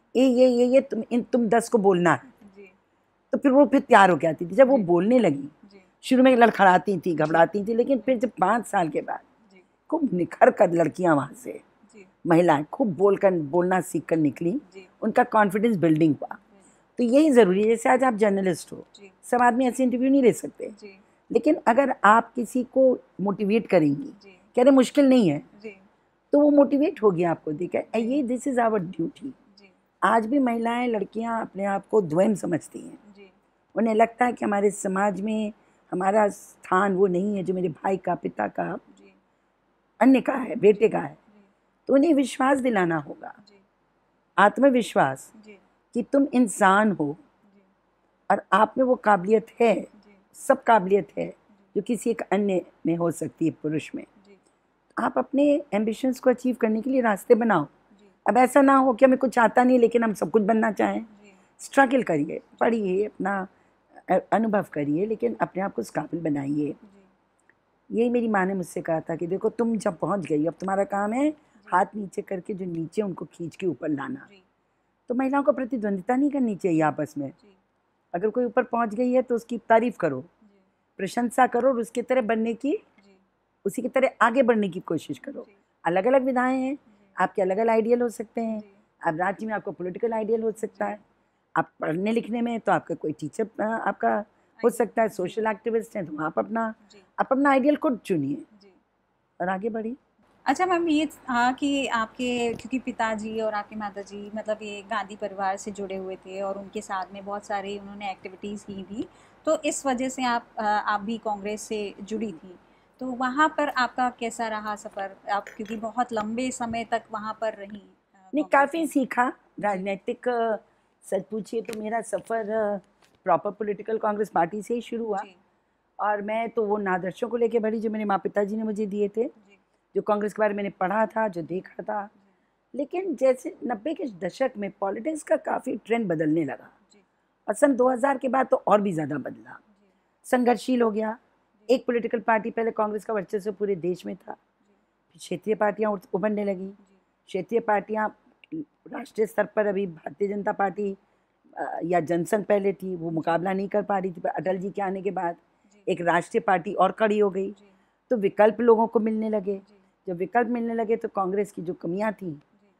ये तुम 10 को बोलना है। तो फिर वो फिर तैयार होके आती थी। जब वो बोलने लगी, शुरू में लड़खड़ाती थी, घबराती थी, लेकिन फिर जब 5 साल के बाद खूब निखर कर लड़कियां वहाँ से, महिलाएं खूब बोलना सीख कर निकली, उनका कॉन्फिडेंस बिल्डिंग हुआ। तो यही ज़रूरी है। जैसे आज आप जर्नलिस्ट हो, सब आदमी ऐसे इंटरव्यू नहीं ले सकते, लेकिन अगर आप किसी को मोटिवेट करेंगी, कह रहे मुश्किल नहीं है, तो वो मोटिवेट होगी आपको देखकर। ये दिस इज़ आवर ड्यूटी। आज भी महिलाएं, लड़कियां अपने आप को द्वैम समझती हैं। उन्हें लगता है कि हमारे समाज में हमारा स्थान वो नहीं है जो मेरे भाई का, पिता का, अन्य का है, बेटे का है। तो उन्हें विश्वास दिलाना होगा, आत्मविश्वास कि तुम इंसान हो और आप में वो काबिलियत है, सब काबिलियत है जो किसी एक अन्य में हो सकती है, पुरुष में। आप अपने एम्बिशंस को अचीव करने के लिए रास्ते बनाओ। अब ऐसा ना हो कि हमें कुछ आता नहीं लेकिन हम सब कुछ बनना चाहें। स्ट्रगल करिए, पढ़िए, अपना अनुभव करिए, लेकिन अपने आप को उस काबिल बनाइए। यही मेरी माँ ने मुझसे कहा था कि देखो तुम जब पहुँच गई, अब तुम्हारा काम है हाथ नीचे करके जो नीचे उनको खींच के ऊपर लाना। तो महिलाओं को प्रतिद्वंदिता नहीं करनी चाहिए आपस में। अगर कोई ऊपर पहुँच गई है तो उसकी तारीफ करो, प्रशंसा करो और उसकी तरह बनने की, उसी की तरह आगे बढ़ने की कोशिश करो। अलग अलग विधाएं हैं, आपके अलग अलग आइडियल हो सकते हैं। अब राज्य में आपको पॉलिटिकल आइडियल हो सकता है, आप पढ़ने लिखने में तो आपका कोई टीचर आपका हो सकता है, सोशल एक्टिविस्ट हैं तो आप अपना आइडियल खुद चुनिए और आगे बढ़िए। अच्छा मैम, ये था कि आपके, क्योंकि पिताजी और आपकी माताजी मतलब ये गांधी परिवार से जुड़े हुए थे और उनके साथ में बहुत सारी उन्होंने एक्टिविटीज़ की थी, तो इस वजह से आप भी कांग्रेस से जुड़ी थी। तो वहाँ पर आपका कैसा रहा सफ़र? आप क्योंकि बहुत लंबे समय तक वहाँ पर रही। नहीं, काफ़ी सीखा राजनीतिक। सच पूछिए तो मेरा सफ़र प्रॉपर पॉलिटिकल कांग्रेस पार्टी से ही शुरू हुआ, और मैं तो वो आदर्शों को लेके बढ़ी जो मेरे माँ पिताजी ने मुझे दिए थे, जो कांग्रेस के बारे में मैंने पढ़ा था, जो देखा था। लेकिन जैसे 90 के दशक में पॉलिटिक्स का काफ़ी ट्रेंड बदलने लगा, और सन 2000 के बाद तो और भी ज़्यादा बदला, संघर्षशील हो गया। एक पॉलिटिकल पार्टी, पहले कांग्रेस का वर्चस्व पूरे देश में था, फिर क्षेत्रीय पार्टियां उभरने लगी। क्षेत्रीय पार्टियां राष्ट्रीय स्तर पर, अभी भारतीय जनता पार्टी या जनसंघ पहले थी, वो मुकाबला नहीं कर पा रही थी, पर अटल जी के आने के बाद एक राष्ट्रीय पार्टी और खड़ी हो गई, तो विकल्प लोगों को मिलने लगे। जब विकल्प मिलने लगे तो कांग्रेस की जो कमियां थी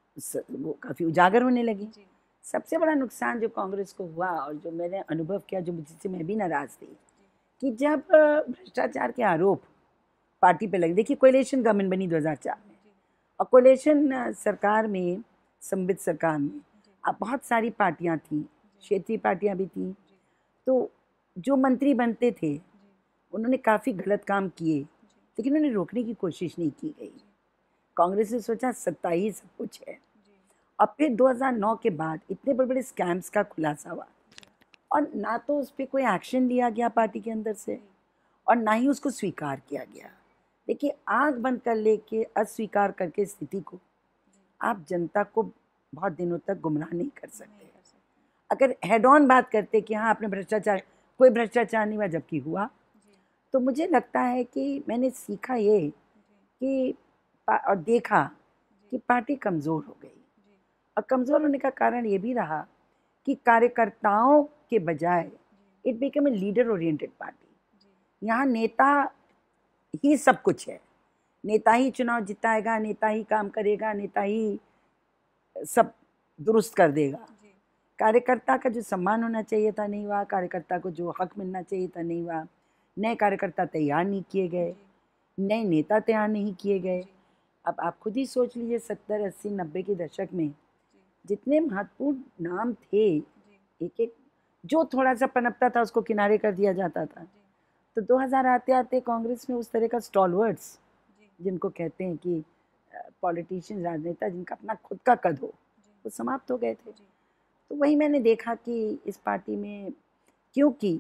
वो काफ़ी उजागर होने लगी। सबसे बड़ा नुकसान जो कांग्रेस को हुआ और जो मैंने अनुभव किया, जो मुझसे मैं भी नाराज़ थी, कि जब भ्रष्टाचार के आरोप पार्टी पे लगे। देखिए, कोएलिशन गवर्नमेंट बनी 2004 में, और कोएलिशन सरकार में, संवित सरकार में अब बहुत सारी पार्टियां थीं, क्षेत्रीय पार्टियां भी थीं। तो जो मंत्री बनते थे उन्होंने काफ़ी गलत काम किए, लेकिन उन्हें रोकने की कोशिश नहीं की गई। कांग्रेस ने सोचा सत्ता ही सब कुछ है। और फिर 2009 के बाद इतने बड़े बड़े स्कैम्स का खुलासा हुआ, और ना तो उस पर कोई एक्शन लिया गया पार्टी के अंदर से, और ना ही उसको स्वीकार किया गया। देखिए, आंख बंद कर लेके, अस्वीकार करके स्थिति को आप जनता को बहुत दिनों तक गुमराह नहीं कर सकते। अगर हेड ऑन बात करते कि हाँ आपने भ्रष्टाचार, कोई भ्रष्टाचार नहीं हुआ, जबकि हुआ, तो मुझे लगता है कि मैंने सीखा ये कि और देखा कि पार्टी कमज़ोर हो गई। और कमज़ोर होने का कारण ये भी रहा कि कार्यकर्ताओं के बजाय it become a leader oriented party. यहाँ नेता ही सब कुछ है, नेता ही चुनाव जिताएगा, नेता ही काम करेगा, नेता ही सब दुरुस्त कर देगा। कार्यकर्ता का जो सम्मान होना चाहिए था नहीं हुआ, कार्यकर्ता को जो हक मिलना चाहिए था नहीं हुआ। नए कार्यकर्ता तैयार नहीं किए गए, नए नेता तैयार नहीं किए गए। अब आप खुद ही सोच लीजिए, 70, 80, 90 के दशक में जितने महत्वपूर्ण नाम थे, एक एक जो थोड़ा सा पनपता था उसको किनारे कर दिया जाता था। तो 2000 आते आते कांग्रेस में उस तरह का स्टॉलवर्ड्स जिनको कहते हैं कि पॉलिटिशियन, राजनेता जिनका अपना खुद का कद हो, वो समाप्त हो गए थे। तो वही मैंने देखा कि इस पार्टी में क्योंकि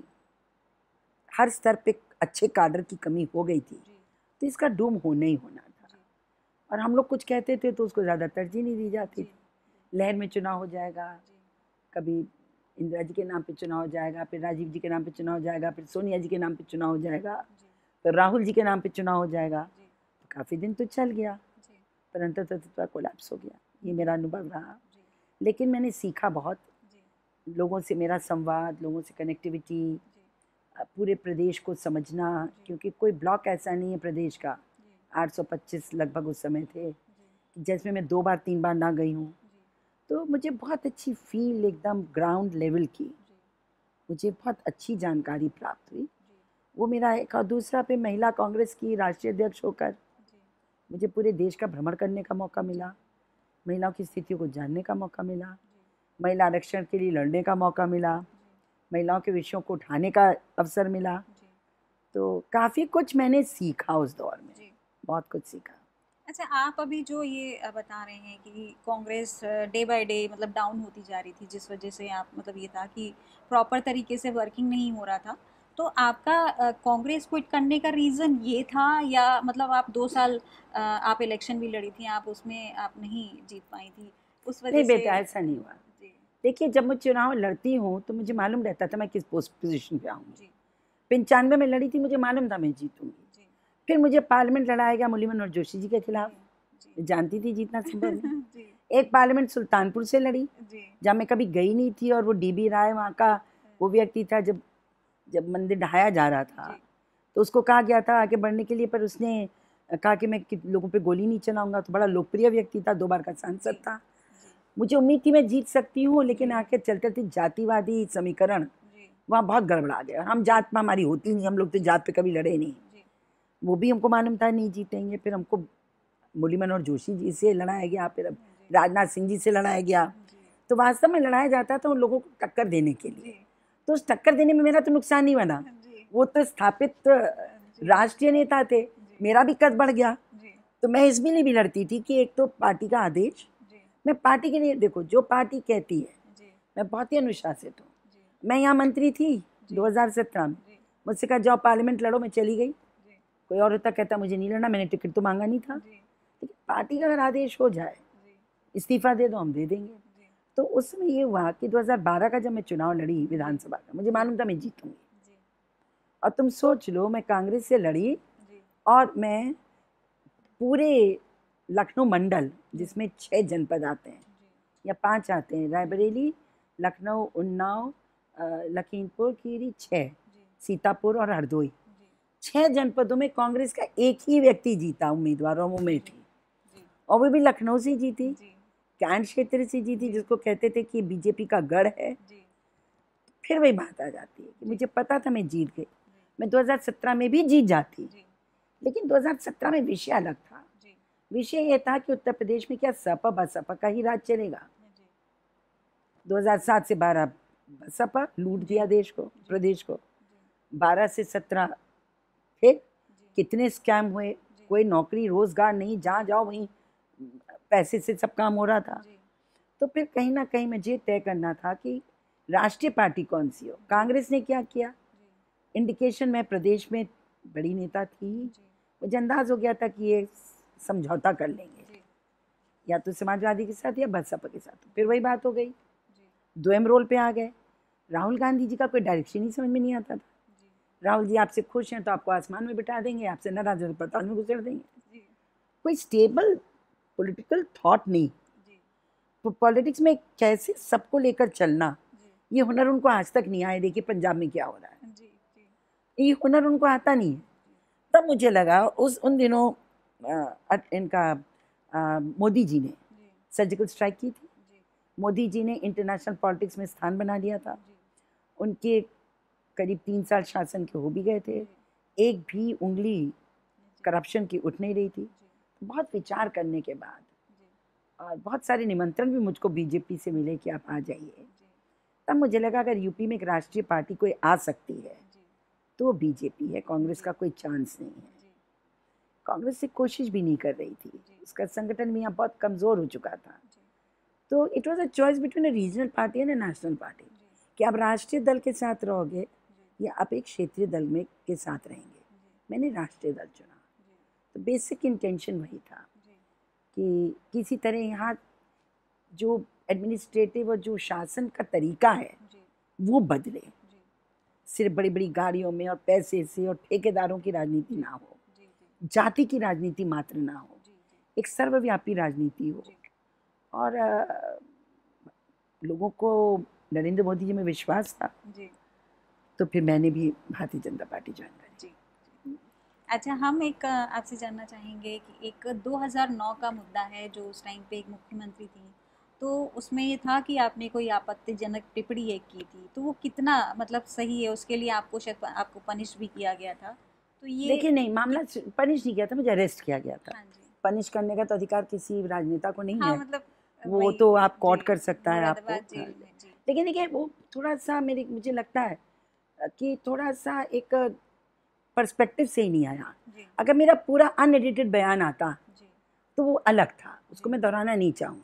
हर स्तर पे अच्छे काडर की कमी हो गई थी, तो इसका डूम होना ही होना था। और हम लोग कुछ कहते थे तो उसको ज़्यादा तरजीह नहीं दी जाती थी। लहर में चुनाव हो जाएगा, कभी इंदिरा जी के नाम पे चुनाव हो जाएगा, फिर राजीव जी के नाम पे चुनाव हो जाएगा, फिर सोनिया जी के नाम पे चुनाव हो जाएगा, फिर राहुल जी के नाम पे चुनाव हो जाएगा। तो काफ़ी दिन तो चल गया, पर अंततः कोलैप्स हो गया। ये मेरा अनुभव रहा। लेकिन मैंने सीखा बहुत, लोगों से मेरा संवाद, लोगों से कनेक्टिविटी, पूरे प्रदेश को समझना, क्योंकि कोई ब्लॉक ऐसा नहीं है प्रदेश का, 825 लगभग उस समय थे, जिसमें मैं 2 बार 3 बार ना गई हूँ। तो मुझे बहुत अच्छी फील एकदम ग्राउंड लेवल की, मुझे बहुत अच्छी जानकारी प्राप्त हुई। वो मेरा एक। और दूसरा पे महिला कांग्रेस की राष्ट्रीय अध्यक्ष होकर मुझे पूरे देश का भ्रमण करने का मौका मिला, महिलाओं की स्थितियों को जानने का मौका मिला, महिला आरक्षण के लिए लड़ने का मौका मिला, महिलाओं के विषयों को उठाने का अवसर मिला। तो काफ़ी कुछ मैंने सीखा उस दौर में, बहुत कुछ सीखा। अच्छा, आप अभी जो ये बता रहे हैं कि कांग्रेस डे बाय डे मतलब डाउन होती जा रही थी, जिस वजह से आप मतलब ये था कि प्रॉपर तरीके से वर्किंग नहीं हो रहा था, तो आपका कांग्रेस क्विट करने का रीज़न ये था, या मतलब आप 2 साल आप इलेक्शन भी लड़ी थी, आप उसमें आप नहीं जीत पाई थी उस वजह नहीं से? बेटा, ऐसा नहीं हुआ। देखिए, जब मैं चुनाव लड़ती हूँ तो मुझे मालूम रहता था मैं किस पोजीशन पे आऊँगी। 95 में लड़ी थी, मुझे मालूम था मैं जीतूंगी। फिर मुझे पार्लियामेंट लड़ाया गया मुरली मनोहर जोशी जी के खिलाफ, जानती थी जीतना संभव नहीं। एक पार्लियामेंट सुल्तानपुर से लड़ी, जहाँ मैं कभी गई नहीं थी, और वो डीबी राय वहाँ का वो व्यक्ति था। जब मंदिर ढहाया जा रहा था तो उसको कहा गया था आगे बढ़ने के लिए, पर उसने कहा कि मैं लोगों पे गोली नहीं चलाऊंगा। तो बड़ा लोकप्रिय व्यक्ति था, 2 बार का सांसद था। मुझे उम्मीद थी मैं जीत सकती हूँ, लेकिन आखिर चलते थे जातिवादी समीकरण वहाँ बहुत गड़बड़ा गया। हम जात में हमारी होती नहीं, हम लोग तो जात पे कभी लड़े नहीं, वो भी हमको मालूम था नहीं जीतेंगे। फिर हमको मुरली मनोहर जोशी जी से लड़ाया गया, फिर अब राजनाथ सिंह जी से लड़ाया गया। तो वास्तव में लड़ाया जाता था उन लोगों को टक्कर देने के लिए। तो उस टक्कर देने में मेरा तो नुकसान नहीं बना, वो तो स्थापित राष्ट्रीय नेता थे, मेरा भी कद बढ़ गया। तो मैं इसमें लिए भी लड़ती थी कि एक तो पार्टी का आदेश, मैं पार्टी के लिए, देखो जो पार्टी कहती है, मैं बहुत ही अनुशासित हूँ। मैं यहाँ मंत्री थी 2017 में, मुझसे कहा जाओ पार्लियामेंट लड़ो, मैं चली गई। कोई और होता कहता मुझे नहीं लड़ना, मैंने टिकट तो मांगा नहीं था। लेकिन पार्टी का अगर आदेश हो जाए इस्तीफा दे दो, हम दे देंगे। तो उस समय ये हुआ कि 2012 का जब मैं चुनाव लड़ी विधानसभा का, मुझे मालूम था मैं जीतूंगी। और तुम सोच लो, मैं कांग्रेस से लड़ी और मैं पूरे लखनऊ मंडल, जिसमें 6 जनपद आते हैं या 5 आते हैं, रायबरेली, लखनऊ, उन्नाव, लखीमपुर खीरी, 6, सीतापुर और हरदोई, 6 जनपदों में कांग्रेस का एक ही व्यक्ति जीता उम्मीदवार, और वो मैं थी। और वो भी लखनऊ से जीती, कैंट क्षेत्र से जीती, जिसको कहते थे कि बीजेपी का गढ़ है। फिर वही बात आ जाती है कि मुझे पता था मैं जीत गई। मैं 2017 में भी जीत जाती, लेकिन 2017 में विषय अलग था। विषय यह था कि उत्तर प्रदेश में क्या सपा बसपा का ही राज चलेगा। 2007 से 12 बसपा लूट दिया देश को, प्रदेश को। 12 से 17 फिर कितने स्कैम हुए, कोई नौकरी रोजगार नहीं, जहाँ जाओ वहीं पैसे से सब काम हो रहा था। तो फिर कहीं ना कहीं मुझे तय करना था कि राष्ट्रीय पार्टी कौन सी हो। कांग्रेस ने क्या किया, इंडिकेशन में प्रदेश में बड़ी नेता थी, मुझे अंदाज हो गया था कि ये समझौता कर लेंगे, या तो समाजवादी के साथ या बसपा के साथ। फिर वही बात हो गई, द्वयम रोल पे आ गए। राहुल गांधी जी का कोई डायरेक्शन ही समझ में नहीं आता था। राहुल जी आपसे खुश हैं तो आपको आसमान में बिठा देंगे, आपसे नाराज है तो पाताल में गुजर देंगे। कोई स्टेबल पॉलिटिकल थॉट नहीं। तो पॉलिटिक्स में कैसे सबको लेकर चलना, ये हुनर उनको आज तक नहीं आया। देखिए पंजाब में क्या हो रहा है, ये हुनर उनको आता नहीं है। तब मुझे लगा उन दिनों इनका मोदी जी ने सर्जिकल स्ट्राइक की थी। मोदी जी ने इंटरनेशनल पॉलिटिक्स में स्थान बना लिया था। उनके करीब 3 साल शासन के हो भी गए थे, एक भी उंगली करप्शन की उठ नहीं रही थी। बहुत विचार करने के बाद और बहुत सारे निमंत्रण भी मुझको बीजेपी से मिले कि आप आ जाइए, तब मुझे लगा अगर यूपी में एक राष्ट्रीय पार्टी कोई आ सकती है तो वो बीजेपी है, कांग्रेस का कोई चांस नहीं है। कांग्रेस से कोशिश भी नहीं कर रही थी, उसका संगठन भी यहाँ बहुत कमज़ोर हो चुका था। तो it was a choice between a regional party and a national party, कि आप राष्ट्रीय दल के साथ रहोगे या आप एक क्षेत्रीय दल में के साथ रहेंगे। मैंने राष्ट्रीय दल चुना। तो बेसिक इंटेंशन वही था कि किसी तरह यहाँ जो एडमिनिस्ट्रेटिव और जो शासन का तरीका है वो बदले, सिर्फ बड़ी बड़ी गाड़ियों में और पैसे से और ठेकेदारों की राजनीति ना हो, जाति की राजनीति मात्र ना हो, एक सर्वव्यापी राजनीति हो। और लोगों को नरेंद्र मोदी जी में विश्वास था, तो फिर मैंने भी भारतीय जनता पार्टी ज्वाइन करी। अच्छा, हम एक आपसे जानना चाहेंगे कि एक 2009 का मुद्दा है जो उस टाइम पे एक मुख्यमंत्री थी, तो उसमें ये था कि आपने कोई आपत्तिजनक टिप्पणी एक की थी, तो वो कितना मतलब सही है, उसके लिए आपको शायद आपको पनिश भी किया गया था। तो ये देखिए, नहीं, मामला पनिश नहीं किया था, मुझे अरेस्ट किया गया था। हाँ जी, पनिश करने का तो अधिकार किसी राजनेता को नहीं हाँ, है, मतलब वो तो आप कोर्ट कर सकता है आपको। मुरादाबाद जेल में, जी। लेकिन देखिए, वो थोड़ा सा मुझे लगता है कि थोड़ा सा एक पर्सपेक्टिव से ही नहीं आया। अगर मेरा पूरा अनएडिटेड बयान आता तो वो अलग था, उसको मैं दोहराना नहीं चाहूँगी।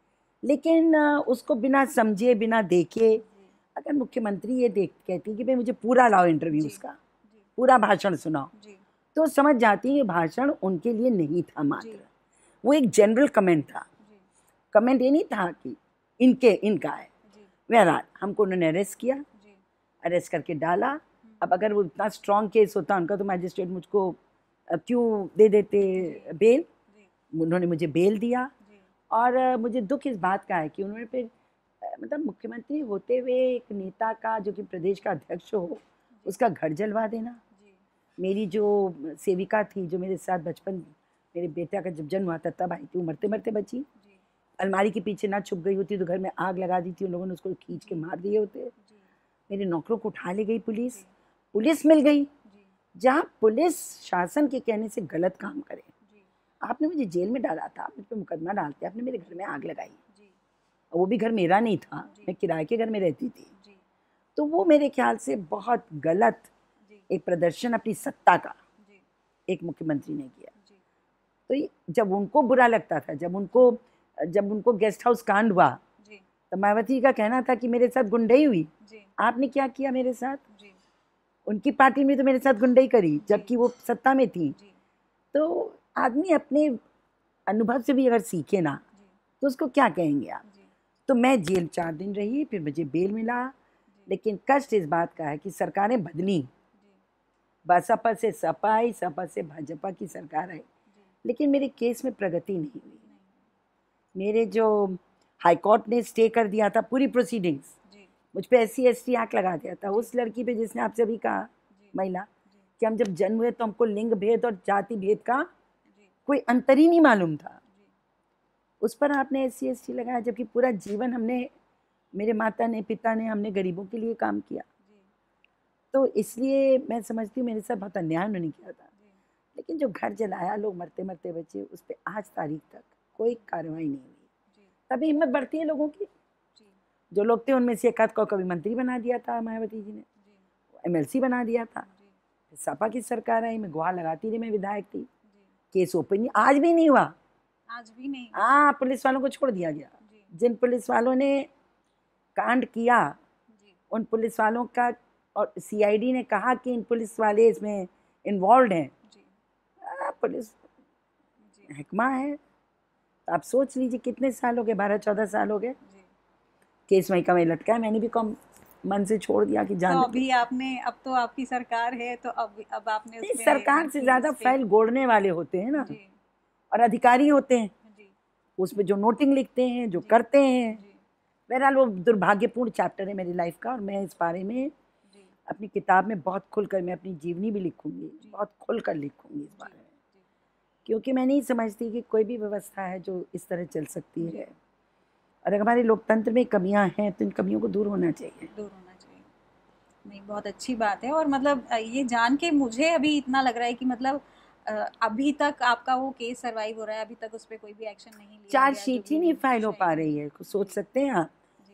लेकिन उसको बिना समझे बिना देखे अगर मुख्यमंत्री ये कहती कि भाई मुझे पूरा लाओ इंटरव्यू, उसका पूरा भाषण सुनाओ, तो समझ जाती है ये भाषण उनके लिए नहीं था, मात्र वो एक जनरल कमेंट था। कमेंट ये नहीं था कि इनका है। बहरहाल हमको उन्होंने अरेस्ट किया, अरेस्ट करके डाला। अब अगर वो इतना स्ट्रॉन्ग केस होता उनका तो मैजिस्ट्रेट मुझको क्यों दे देते बेल। उन्होंने मुझे बेल दिया। और मुझे दुख इस बात का है कि उन्होंने फिर मतलब मुख्यमंत्री होते हुए एक नेता का जो कि प्रदेश का अध्यक्ष हो, उसका घर जलवा देना। मेरी जो सेविका थी जो मेरे साथ बचपन मेरे बेटा का जब जन्म हुआ था तब आई थी, वो मरते मरते बची। अलमारी के पीछे ना छुप गई होती तो घर में आग लगा दी थी उन लोगों ने, उसको खींच के मार दिए होते। मेरे नौकरों को उठा ले गई पुलिस मिल गई। जहाँ पुलिस शासन के कहने से गलत काम करे, आपने मुझे जेल में डाला था, आप मुझ पर मुकदमा डालते, आपने मेरे घर में आग लगाई। वो भी घर मेरा नहीं था, मैं किराए के घर में रहती थी। तो वो मेरे ख्याल से बहुत गलत एक प्रदर्शन अपनी सत्ता का एक मुख्यमंत्री ने किया। तो जब उनको बुरा लगता था, जब उनको गेस्ट हाउस कांड हुआ, तो मायावती का कहना था कि मेरे साथ गुंडई हुई। आपने क्या किया मेरे साथ? उनकी पार्टी में तो मेरे साथ गुंडई करी जबकि वो सत्ता में थी। तो आदमी अपने अनुभव से भी अगर सीखे ना तो उसको क्या कहेंगे आप। तो मैं जेल 4 दिन रही, फिर मुझे बेल मिला। लेकिन कष्ट इस बात का है कि सरकारें बदली, बसपा से सपा आई, सपा से भाजपा की सरकार आई, लेकिन मेरे केस में प्रगति नहीं हुई। मेरे जो हाई कोर्ट ने स्टे कर दिया था पूरी प्रोसीडिंग्स, मुझ पे SC/ST एक्ट लगा दिया था। उस लड़की पे जिसने आपसे अभी कहा, महिला, कि हम जब जन्म हुए तो हमको लिंग भेद और जाति भेद का कोई अंतर ही नहीं मालूम था, उस पर आपने SC/ST लगाया, जबकि पूरा जीवन हमने, मेरे माता ने पिता ने, हमने गरीबों के लिए काम किया। तो इसलिए मैं समझती हूँ मेरे साथ बहुत अन्याय उन्होंने किया था। लेकिन जो घर जलाया, लोग मरते मरते बचे, उस पर आज तारीख तक कोई कार्रवाई नहीं हुई। तभी हिम्मत बढ़ती है लोगों की। जो लोग थे उनमें से एक आध को कभी मंत्री बना दिया था मायावती जी ने, MLC बना दिया था। फिर सपा की सरकार आई, मैं गुहार लगाती रही, मैं विधायक थी, केस ओपन आज भी नहीं हुआ। आज भी नहीं। हाँ, पुलिस वालों को छोड़ दिया गया। जिन पुलिस वालों ने कांड किया उन पुलिस वालों का, और CID ने कहा कि इन पुलिस वाले इसमें इन्वॉल्व हैं। पुलिस महकमा है, तो आप सोच लीजिए कितने साल हो गए, 12-14 साल हो गए, केस वहीं का वहीं लटका है। मैंने भी कम मन से छोड़ दिया कि जान। तो अभी आपने, अब तो आपकी सरकार है, तो अब आपने उसमें सरकार से ज्यादा फाइल गोड़ने वाले होते हैं ना, और अधिकारी होते हैं, उसमें जो नोटिंग लिखते हैं, जो करते हैं। बहरहाल वो दुर्भाग्यपूर्ण चैप्टर है मेरी लाइफ का, और मैं इस बारे में अपनी किताब में बहुत खुलकर, मैं अपनी जीवनी भी लिखूंगी, बहुत खुलकर लिखूंगी इस बारे में, क्योंकि मैं नहीं समझती कि कोई भी व्यवस्था है जो इस तरह चल सकती है। और अगर हमारे लोकतंत्र में कमियां हैं तो इन कमियों को दूर होना चाहिए। नहीं, बहुत अच्छी बात है। और मतलब ये जान के मुझे अभी इतना लग रहा है कि मतलब अभी तक आपका वो केस सर्वाइव हो रहा है, अभी तक उस पर कोई भी एक्शन नहीं लिया, चार्जशीट ही नहीं फाइल हो पा रही है। कुछ सोच सकते हैं आप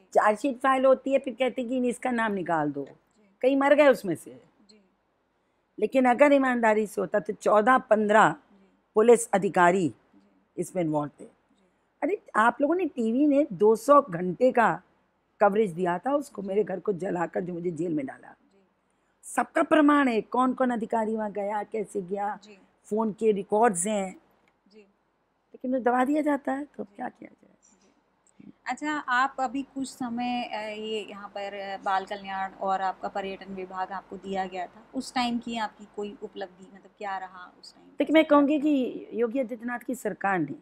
चार्जशीट फाइल होती है, फिर कहते हैं कि इसका नाम निकाल दो, कई मर गए उसमें से। लेकिन अगर ईमानदारी से होता तो 14-15 पुलिस अधिकारी इसमें इन्वॉल्व थे। अरे आप लोगों ने, टीवी ने 200 घंटे का कवरेज दिया था उसको, मेरे घर को जलाकर जो मुझे जेल में डाला। सबका प्रमाण है, कौन कौन अधिकारी वहाँ गया, कैसे गया, फोन के रिकॉर्ड्स हैं, लेकिन वो दबा दिया जाता है, तो क्या किया जाए। अच्छा, आप अभी कुछ समय ये यहाँ पर बाल कल्याण और आपका पर्यटन विभाग आपको दिया गया था, उस टाइम की आपकी कोई उपलब्धि, मतलब क्या रहा उस टाइम? देखिए, मैं कहूँगी कि योगी आदित्यनाथ की सरकार ने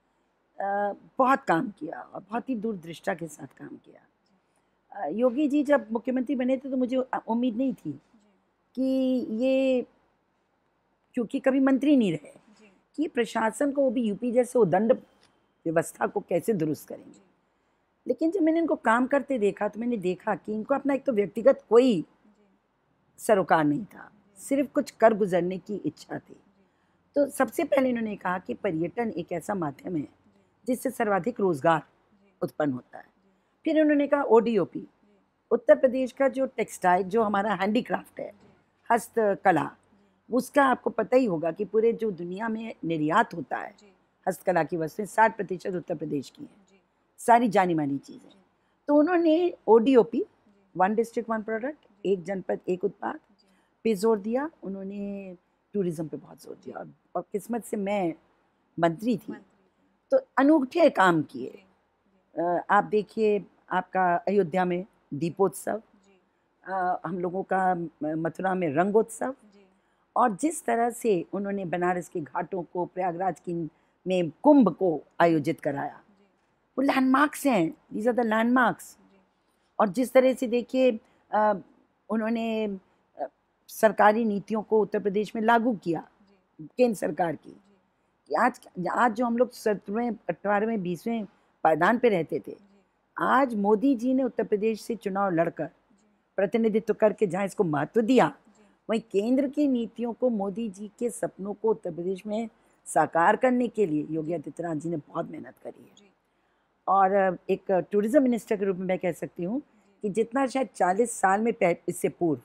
बहुत काम किया और बहुत ही दूरदृष्टा के साथ काम किया। योगी जी जब मुख्यमंत्री बने थे तो मुझे उम्मीद नहीं थी कि ये, क्योंकि कभी मंत्री नहीं रहे, कि प्रशासन को, वो भी यूपी जैसे उदंड व्यवस्था को कैसे दुरुस्त करेंगे। लेकिन जब मैंने इनको काम करते देखा तो मैंने देखा कि इनको अपना एक तो व्यक्तिगत कोई सरोकार नहीं था, सिर्फ कुछ कर गुजरने की इच्छा थी। तो सबसे पहले इन्होंने कहा कि पर्यटन एक ऐसा माध्यम है जिससे सर्वाधिक रोजगार उत्पन्न होता है। फिर उन्होंने कहा ओडीओपी, उत्तर प्रदेश का जो टेक्सटाइल, जो हमारा हैंडीक्राफ्ट है, हस्तकला, उसका आपको पता ही होगा कि पूरे जो दुनिया में निर्यात होता है हस्तकला की वस्तुएं, 60% उत्तर प्रदेश की हैं, सारी जानी मानी चीज़ें। तो उन्होंने ODOP, one district one product, एक जनपद एक उत्पाद पे जोर दिया। उन्होंने टूरिज्म पे बहुत जोर दिया, और किस्मत से मैं मंत्री थी तो अनूठे काम किए। आप देखिए, आपका अयोध्या में दीपोत्सव, हम लोगों का मथुरा में रंगोत्सव, और जिस तरह से उन्होंने बनारस के घाटों को, प्रयागराज की में कुंभ को आयोजित कराया, वो लैंडमार्क्स हैं, दीज आर द लैंडमार्क्स। और जिस तरह से देखिए उन्होंने सरकारी नीतियों को उत्तर प्रदेश में लागू किया, केंद्र सरकार की, कि आज जो हम लोग 17वें 18वें 20वें पायदान पे रहते थे, आज मोदी जी ने उत्तर प्रदेश से चुनाव लड़कर प्रतिनिधित्व करके जहाँ इसको महत्व दिया, वहीं केंद्र की नीतियों को, मोदी जी के सपनों को उत्तर प्रदेश में साकार करने के लिए योगी आदित्यनाथ जी ने बहुत मेहनत करी है। और एक टूरिज्म मिनिस्टर के रूप में मैं कह सकती हूँ कि जितना शायद 40 साल में इससे पूर्व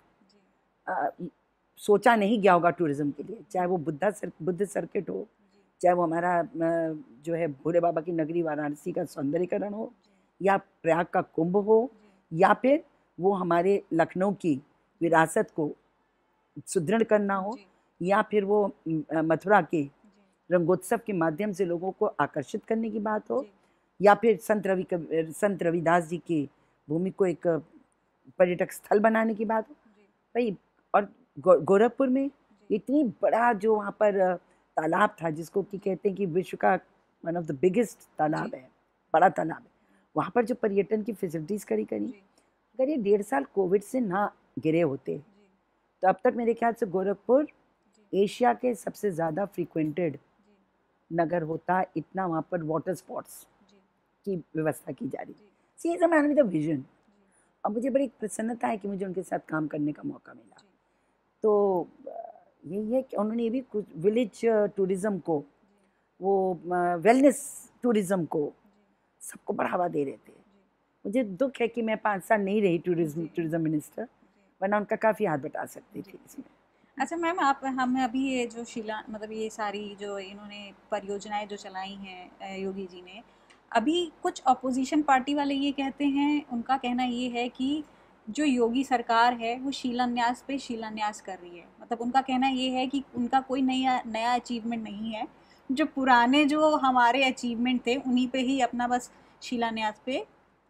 सोचा नहीं गया होगा टूरिज्म के लिए, चाहे वो बुद्ध सर्किट हो, चाहे वो हमारा जो है भोले बाबा की नगरी वाराणसी का सौंदर्यीकरण हो, या प्रयाग का कुंभ हो, या फिर वो हमारे लखनऊ की विरासत को सुदृढ़ करना हो, या फिर वो मथुरा के रंगोत्सव के माध्यम से लोगों को आकर्षित करने की बात हो, या फिर संत रविदास जी की भूमि को एक पर्यटक स्थल बनाने की बात हो भाई। और गोरखपुर में इतनी बड़ा जो वहाँ पर तालाब था, जिसको कि कहते हैं कि विश्व का वन ऑफ द बिगेस्ट तालाब है, बड़ा तालाब है, वहाँ पर जो पर्यटन की फैसिलिटीज़ करी, अगर ये 1.5 साल कोविड से ना गिरे होते तो अब तक मेरे ख्याल से गोरखपुर एशिया के सबसे ज़्यादा फ्रीक्वेंटेड नगर होता। इतना वहाँ पर वाटर स्पॉट्स की व्यवस्था की जा रही है। She is a man with a vision, और मुझे बड़ी प्रसन्नता है कि मुझे उनके साथ काम करने का मौका मिला। तो यही है कि उन्होंने ये भी कुछ विलेज टूरिज़्म को, वो वेलनेस टूरिज़्म को, सबको बढ़ावा दे रहे थे। मुझे दुख है कि मैं 5 साल नहीं रही टूरिज़्म मिनिस्टर, वरना उनका काफ़ी हाथ बटा सकती थी इसमें। अच्छा मैम, आप हमें अभी ये जो मतलब ये सारी जो इन्होंने परियोजनाएं जो चलाई हैं योगी जी ने, अभी कुछ अपोजिशन पार्टी वाले ये कहते हैं, उनका कहना ये है कि जो योगी सरकार है वो शिलान्यास पे शिलान्यास कर रही है। मतलब उनका कहना ये है कि उनका कोई नया अचीवमेंट नहीं है, जो पुराने जो हमारे अचीवमेंट थे उन्हीं पे ही अपना बस शिलान्यास कर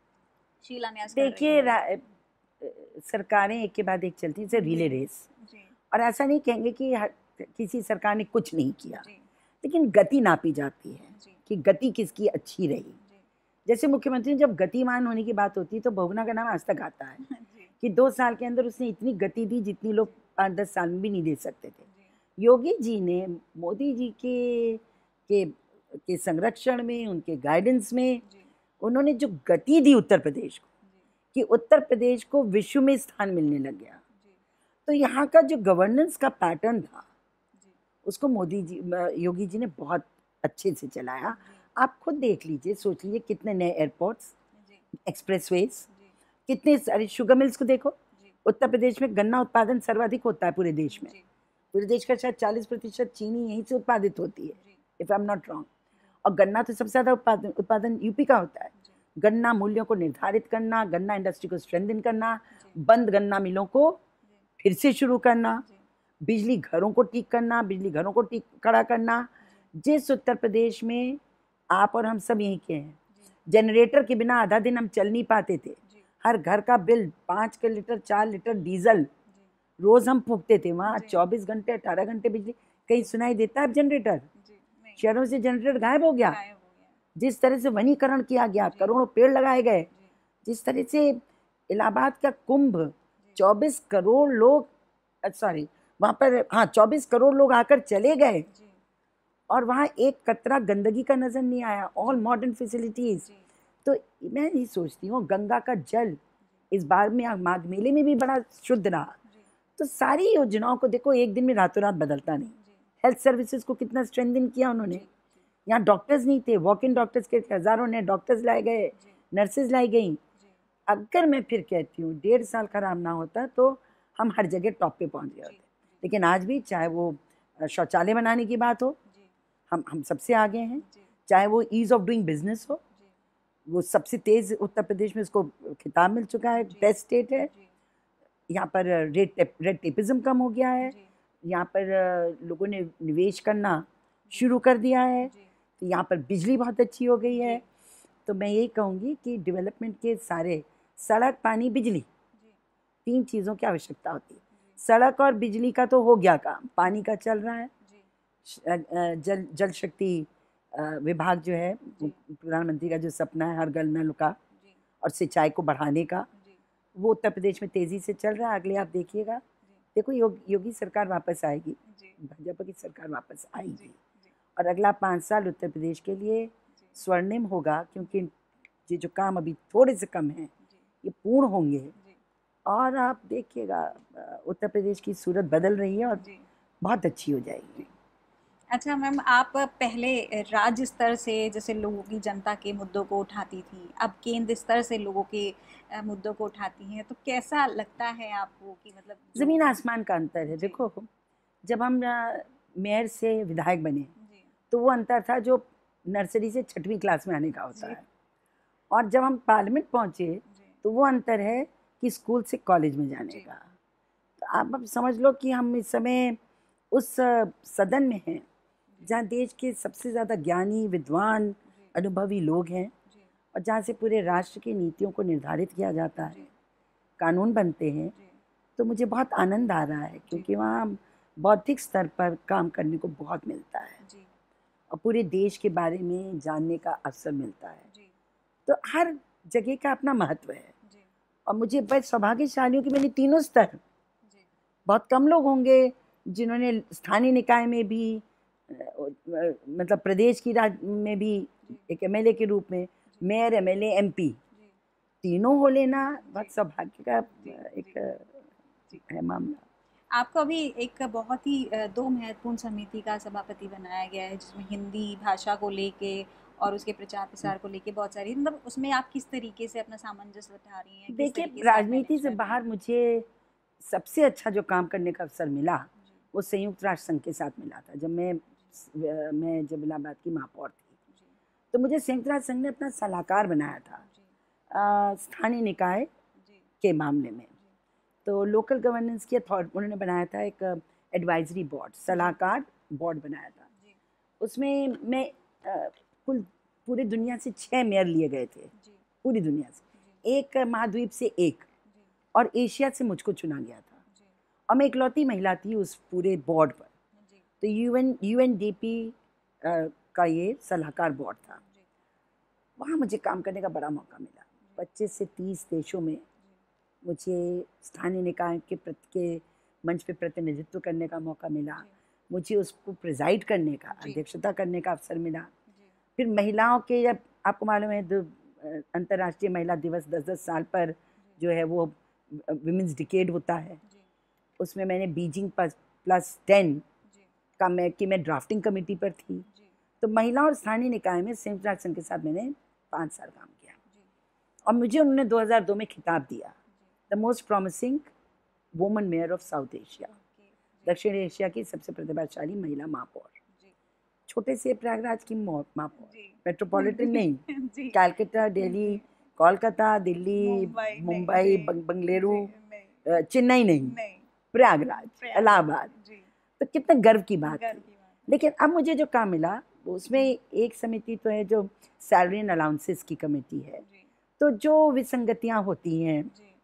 रही है। देखिए, सरकारें एक के बाद एक चलती है, रिले रेस, और ऐसा नहीं कहेंगे कि किसी सरकार ने कुछ नहीं किया, लेकिन गति नापी जाती है कि गति किसकी अच्छी रही। जैसे मुख्यमंत्री जब गतिमान होने की बात होती है तो बहुगुणा का नाम आज तक आता है कि 2 साल के अंदर उसने इतनी गति दी जितनी लोग 5-10 साल में भी नहीं दे सकते थे। योगी जी ने मोदी जी के संरक्षण में, उनके गाइडेंस में, उन्होंने जो गति दी उत्तर प्रदेश को, कि उत्तर प्रदेश को विश्व में स्थान मिलने लग गया। तो यहाँ का जो गवर्नेंस का पैटर्न था उसको योगी जी ने बहुत अच्छे से चलाया। आप खुद देख लीजिए, सोच लीजिए कितने नए एयरपोर्ट्स, एक्सप्रेसवेज, जी, कितने सारे शुगर मिल्स को देखो। जी, उत्तर प्रदेश में गन्ना उत्पादन सर्वाधिक होता है पूरे देश में। जी, पूरे देश का शायद 40% चीनी यहीं से उत्पादित होती है, जी, if I am not wrong. और गन्ना तो सबसे ज़्यादा उत्पादन यूपी का होता है। जी, गन्ना मूल्यों को निर्धारित करना, गन्ना इंडस्ट्री को स्ट्रेंथन करना, जी, बंद गन्ना मिलों को जी, फिर से शुरू करना, जी, बिजली घरों को ठीक करना, बिजली घरों को ठीक खड़ा करना। जी, जिस उत्तर प्रदेश में आप और हम सब यहीं के हैं, जी, जनरेटर के बिना आधा दिन हम चल नहीं पाते थे। जी, हर घर का बिल 5 लीटर 4 लीटर डीजल जी, रोज हम फूकते थे। वहाँ जी, 24 घंटे 18 घंटे बिजली। कहीं सुनाई देता है अब जनरेटर? जी, नहीं, शहरों से जनरेटर गायब हो गया। गायब हो गया। जिस तरह से वनीकरण किया गया, जी, करोड़ों पेड़ लगाए गए, जी, जिस तरह से इलाहाबाद का कुंभ, जी, 24 करोड़ लोग, सॉरी, वहाँ पर, हाँ, 24 करोड़ लोग आकर चले गए जी, और वहाँ एक कतरा गंदगी का नजर नहीं आया। ऑल जी, मॉडर्न फैसिलिटीज। जी, तो मैं ये सोचती हूँ गंगा का जल जी, इस बार में माघ मेले में भी बड़ा शुद्ध रहा। जी, तो सारी योजनाओं को देखो, एक दिन में रातों रात बदलता नहीं। जी, हेल्थ सर्विसेज को कितना स्ट्रेंथन किया उन्होंने। जी, यहाँ डॉक्टर्स नहीं थे, वॉक इन डॉक्टर्स के हज़ारों ने डॉक्टर्स लाए गए, जी, नर्सेज लाई गई। जी, अगर मैं फिर कहती हूँ 1.5 साल खराब ना होता तो हम हर जगह टॉप पे पहुँच गए जी, होते। लेकिन आज भी चाहे वो शौचालय बनाने की बात हो, जी, हम सबसे आगे हैं। जी, चाहे वो ईज़ ऑफ डूइंग बिजनेस हो, जी, वो सबसे तेज़ उत्तर प्रदेश में उसको खिताब मिल चुका है, जी, बेस्ट स्टेट है। जी, यहाँ पर रेड टेपिज्म कम हो गया है। जी, यहाँ पर लोगों ने निवेश करना शुरू कर दिया है। जी, तो यहाँ पर बिजली बहुत अच्छी हो गई है। जी, तो मैं यही कहूँगी कि डेवलपमेंट के सारे, सड़क, पानी, बिजली, जी, 3 चीज़ों की आवश्यकता होती है। जी, सड़क और बिजली का तो हो गया काम, पानी का चल रहा है। जी, जल शक्ति विभाग जो है, वो जी, प्रधानमंत्री का जो सपना है हर घर नल का जी, और सिंचाई को बढ़ाने का, जी, वो उत्तर प्रदेश में तेज़ी से चल रहा है। अगले आप देखिएगा, देखो योगी सरकार वापस आएगी, जी, भाजपा की सरकार वापस जी, आएगी। जी, और अगला 5 साल उत्तर प्रदेश के लिए जी, स्वर्णिम होगा, क्योंकि ये जो काम अभी थोड़े से कम हैं, जी, ये पूर्ण होंगे। जी, और आप देखिएगा उत्तर प्रदेश की सूरत बदल रही है और जी, बहुत अच्छी हो जाएगी। अच्छा मैम, आप पहले राज्य स्तर से जैसे लोगों की, जनता के मुद्दों को उठाती थी, अब केंद्र स्तर से लोगों के मुद्दों को उठाती हैं, तो कैसा लगता है आपको कि मतलब जो। ज़मीन आसमान का अंतर है। जी, देखो, जब हम मेयर से विधायक बने, जी, तो वो अंतर था जो नर्सरी से 6वीं क्लास में आने का होता जी, है। और जब हम पार्लियामेंट पहुँचे, जी, तो वो अंतर है कि स्कूल से कॉलेज में जाने जी, का। तो आप अब समझ लो कि हम इस समय उस सदन में हैं जी, जहाँ देश के सबसे ज़्यादा ज्ञानी, विद्वान, जी, अनुभवी लोग हैं जी, और जहाँ से पूरे राष्ट्र की नीतियों को निर्धारित किया जाता है, जी, कानून बनते हैं। जी, तो मुझे बहुत आनंद आ रहा है, जी, क्योंकि वहाँ बौद्धिक स्तर पर काम करने को बहुत मिलता है जी, और पूरे देश के बारे में जानने का अवसर मिलता है। जी, तो हर जगह का अपना महत्व है। जी, और मुझे बस सौभाग्यशाली हूँ कि मैंने तीनों स्तर, जी, बहुत कम लोग होंगे जिन्होंने स्थानीय निकाय में भी, मतलब प्रदेश की राज में भी, जी, एक एमएलए के रूप में, जी, मेयर, एमएलए, एमपी, जी, तीनों हो लेना जी, बहुत सौभाग्य का जी, एक जी, जी। है मामला। आपको अभी एक बहुत ही 2 महत्वपूर्ण समिति का सभापति बनाया गया है, जिसमें हिंदी भाषा को लेके और उसके प्रचार प्रसार को लेके बहुत सारी, मतलब उसमें आप किस तरीके से अपना सामंजस्य बैठा रही हैं, किस देखिए, तरीके से आप राजनीति मैनेज से कर रही बाहर हैं? मुझे सबसे अच्छा जो काम करने का अवसर मिला, जी, वो संयुक्त राष्ट्र संघ के साथ मिला था। जब मैं जब इलाहाबाद की महापौर थी, जी, तो मुझे संयुक्त राष्ट्र संघ ने अपना सलाहकार बनाया था जी, स्थानीय निकाय जी, के मामले में। जी, तो लोकल गवर्नेंस की अथॉरिटी उन्होंने बनाया था, एक एडवाइजरी बोर्ड, सलाहकार बोर्ड बनाया था। जी, उसमें मैं कुल पूरी दुनिया से 6 मेयर लिए गए थे, जी, पूरी दुनिया जी, से, एक महाद्वीप से एक, जी, और एशिया से मुझको चुना गया था। जी, और मैं इकलौती महिला थी उस पूरे बोर्ड पर। जी, तो यूएनडीपी का ये सलाहकार बोर्ड था। जी, वहाँ मुझे काम करने का बड़ा मौका मिला। 25 से 30 देशों में मुझे स्थानीय निकाय के मंच पे प्रतिनिधित्व करने का मौका मिला। मुझे उसको प्रिजाइड करने का, जी, अध्यक्षता करने का अवसर मिला। जी, फिर महिलाओं के, जब आपको मालूम है, अंतर्राष्ट्रीय महिला दिवस 10-10 साल पर जो है वो विमेंस डिकेड होता है, जी, उसमें मैंने बीजिंग +10 जी, का मैं ड्राफ्टिंग कमेटी पर थी। जी, तो महिला और स्थानीय निकाय में संयुक्त राष्ट्र संघ के साथ मैंने 5 साल काम किया। जी, और मुझे उन्होंने 2002 में खिताब दिया, the most promising woman mayor of South Asia, दक्षिण एशिया की सबसे प्रतिभाशाली महिला महापौर। छोटे से प्रयागराज की महापौर, मेट्रोपॉलिटन नहीं, कलकत्ता, दिल्ली, कोलकाता, दिल्ली, मुंबई, बंगलुरु, चेन्नई नहीं, प्रयागराज, इलाहाबाद। तो कितना गर्व की बात है। लेकिन अब मुझे जो काम मिला उसमें एक समिति तो है जो सैलरी एंड अलाउंसेस की कमेटी है। तो जो विसंगतियां होती हैं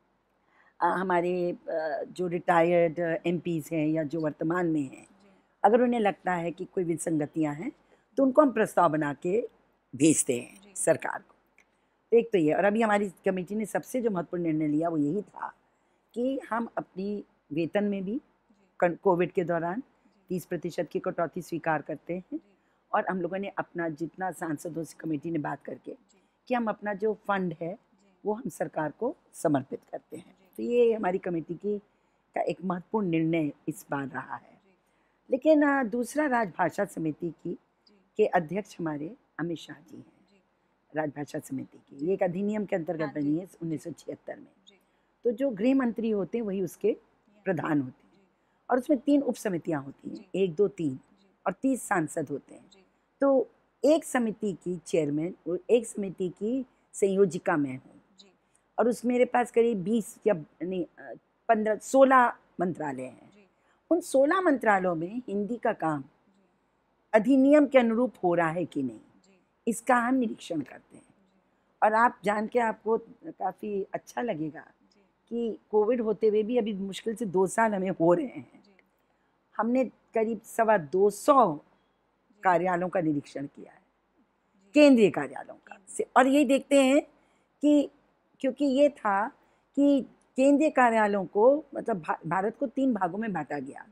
हमारे जो रिटायर्ड एमपीज हैं या जो वर्तमान में हैं, अगर उन्हें लगता है कि कोई विसंगतियां हैं तो उनको हम प्रस्ताव बना के भेजते हैं सरकार को। तो एक तो ये, और अभी हमारी कमेटी ने सबसे जो महत्वपूर्ण निर्णय लिया वो यही था कि हम अपनी वेतन में भी कोविड के दौरान 30% की कटौती स्वीकार करते हैं, और हम लोगों ने अपना जितना सांसदों से कमेटी ने बात करके कि हम अपना जो फंड है वो हम सरकार को समर्पित करते हैं। तो ये हमारी कमेटी की का एक महत्वपूर्ण निर्णय इस बार रहा है। लेकिन दूसरा, राजभाषा समिति की के अध्यक्ष हमारे अमित शाह जी हैं, राजभाषा समिति की। ये एक अधिनियम के अंतर्गत बनी है 1976 में। तो जो गृह मंत्री होते हैं वही उसके प्रधान होते हैं, और उसमें 3 उप समितियाँ होती हैं, 1, 2, 3, और 30 सांसद होते हैं। तो एक समिति की चेयरमैन और एक समिति की संयोजिका मैं हूँ, और उस मेरे पास करीब 20 या नहीं 16 मंत्रालय हैं। उन 16 मंत्रालयों में हिंदी का काम अधिनियम के अनुरूप हो रहा है कि नहीं, इसका हम निरीक्षण करते हैं। और आप जान के आपको काफ़ी अच्छा लगेगा कि कोविड होते हुए भी अभी मुश्किल से 2 साल हमें हो रहे हैं, हमने करीब 225 कार्यालयों का निरीक्षण किया है, केंद्रीय कार्यालयों का। और यही देखते हैं कि क्योंकि ये था कि केंद्रीय कार्यालयों को मतलब भारत को 3 भागों में बांटा गया,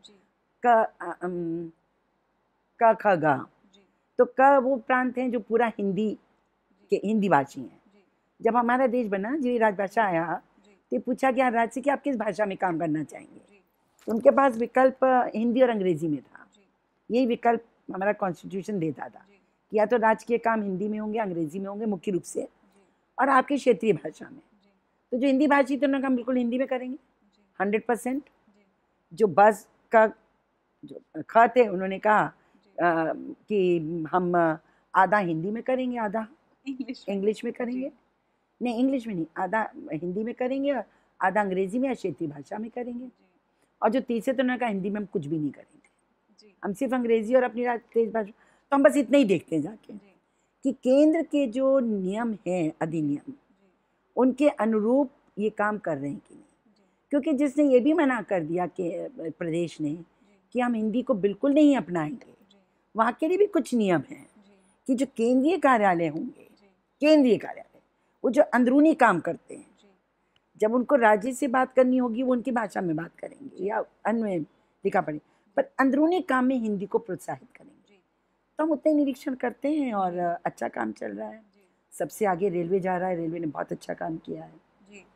क ख ग। तो क वो प्रांत हैं जो पूरा हिंदी भाषी हैं। जब हमारा देश बना, जो राजभाषा आया, तो पूछा गया राज्य से कि आप किस भाषा में काम करना चाहेंगे, तो उनके पास विकल्प हिंदी और अंग्रेजी में था। यही विकल्प हमारा कॉन्स्टिट्यूशन देता था कि या तो राजकीय काम हिंदी में होंगे, अंग्रेजी में होंगे मुख्य रूप से, और आपकी क्षेत्रीय भाषा में। तो जो हिंदी भाषी थे उन्होंने कहा बिल्कुल हिंदी में करेंगे 100%। जो बस का जो ख थे उन्होंने कहा कि हम आधा हिंदी में करेंगे, आधा इंग्लिश में करेंगे। नहीं, इंग्लिश में नहीं, आधा हिंदी में करेंगे, आधा अंग्रेजी में या क्षेत्रीय भाषा में करेंगे। और जो तीसरे तो उन्होंने कहा हिंदी में हम कुछ भी नहीं करेंगे, हम सिर्फ अंग्रेजी और अपनी राष्ट्रीय भाषा। तो हम बस इतना ही देखते हैं जाके कि केंद्र के जो नियम हैं, अधिनियम, उनके अनुरूप ये काम कर रहे हैं कि नहीं। क्योंकि जिसने ये भी मना कर दिया कि प्रदेश ने कि हम हिंदी को बिल्कुल नहीं अपनाएंगे, वहाँ के लिए भी कुछ नियम हैं कि जो केंद्रीय कार्यालय होंगे, केंद्रीय कार्यालय वो जो अंदरूनी काम करते हैं, जब उनको राज्य से बात करनी होगी वो उनकी भाषा में बात करेंगे या अन्य लिखा पड़े, पर अंदरूनी काम में हिंदी को प्रोत्साहित करेंगे। तो हम उतने निरीक्षण करते हैं और अच्छा काम चल रहा है। सबसे आगे रेलवे जा रहा है, रेलवे ने बहुत अच्छा काम किया है।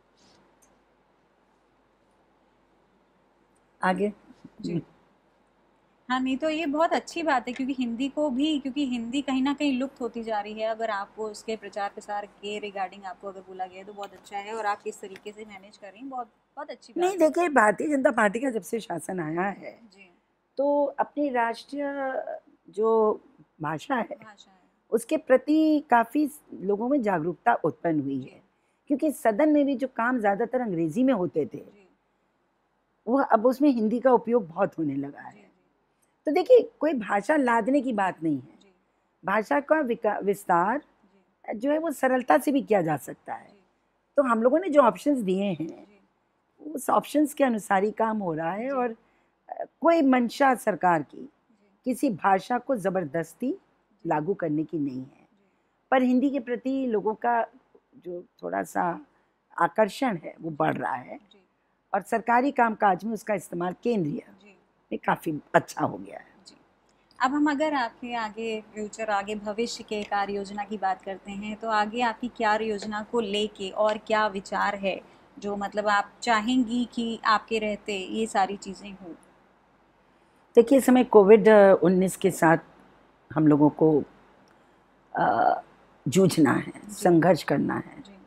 आगे जी। हाँ, नहीं तो ये बहुत अच्छी बात है, क्योंकि हिंदी को भी, क्योंकि हिंदी कहीं ना कहीं लुप्त होती जा रही है। अगर आपको उसके प्रचार प्रसार के रिगार्डिंग आपको अगर बोला गया है तो बहुत अच्छा है, और आप किस तरीके से मैनेज कर रही हैं, बहुत बहुत अच्छी बात नहीं, देखिए भारतीय जनता पार्टी का जब से शासन आया है तो अपनी राष्ट्रीय जो भाषा है उसके प्रति काफ़ी लोगों में जागरूकता उत्पन्न हुई है। क्योंकि सदन में भी जो काम ज़्यादातर अंग्रेजी में होते थे वो अब उसमें हिंदी का उपयोग बहुत होने लगा है। तो देखिए, कोई भाषा लादने की बात नहीं है, भाषा का विस्तार जो है वो सरलता से भी किया जा सकता है। तो हम लोगों ने जो ऑप्शंस दिए हैं उस ऑप्शंस के अनुसार ही काम हो रहा है, और कोई मंशा सरकार की किसी भाषा को ज़बरदस्ती लागू करने की नहीं है। पर हिंदी के प्रति लोगों का जो थोड़ा सा आकर्षण है वो बढ़ रहा है, और सरकारी कामकाज में उसका इस्तेमाल केंद्रीय में काफ़ी अच्छा हो गया है। अब हम अगर आपके आगे फ्यूचर, आगे भविष्य के कार्य योजना की बात करते हैं, तो आगे आपकी कार्य योजना को लेके और क्या विचार है, जो मतलब आप चाहेंगी कि आपके रहते ये सारी चीज़ें हों? देखिए, इस समय कोविड-19 के साथ हम लोगों को जूझना है, संघर्ष करना है,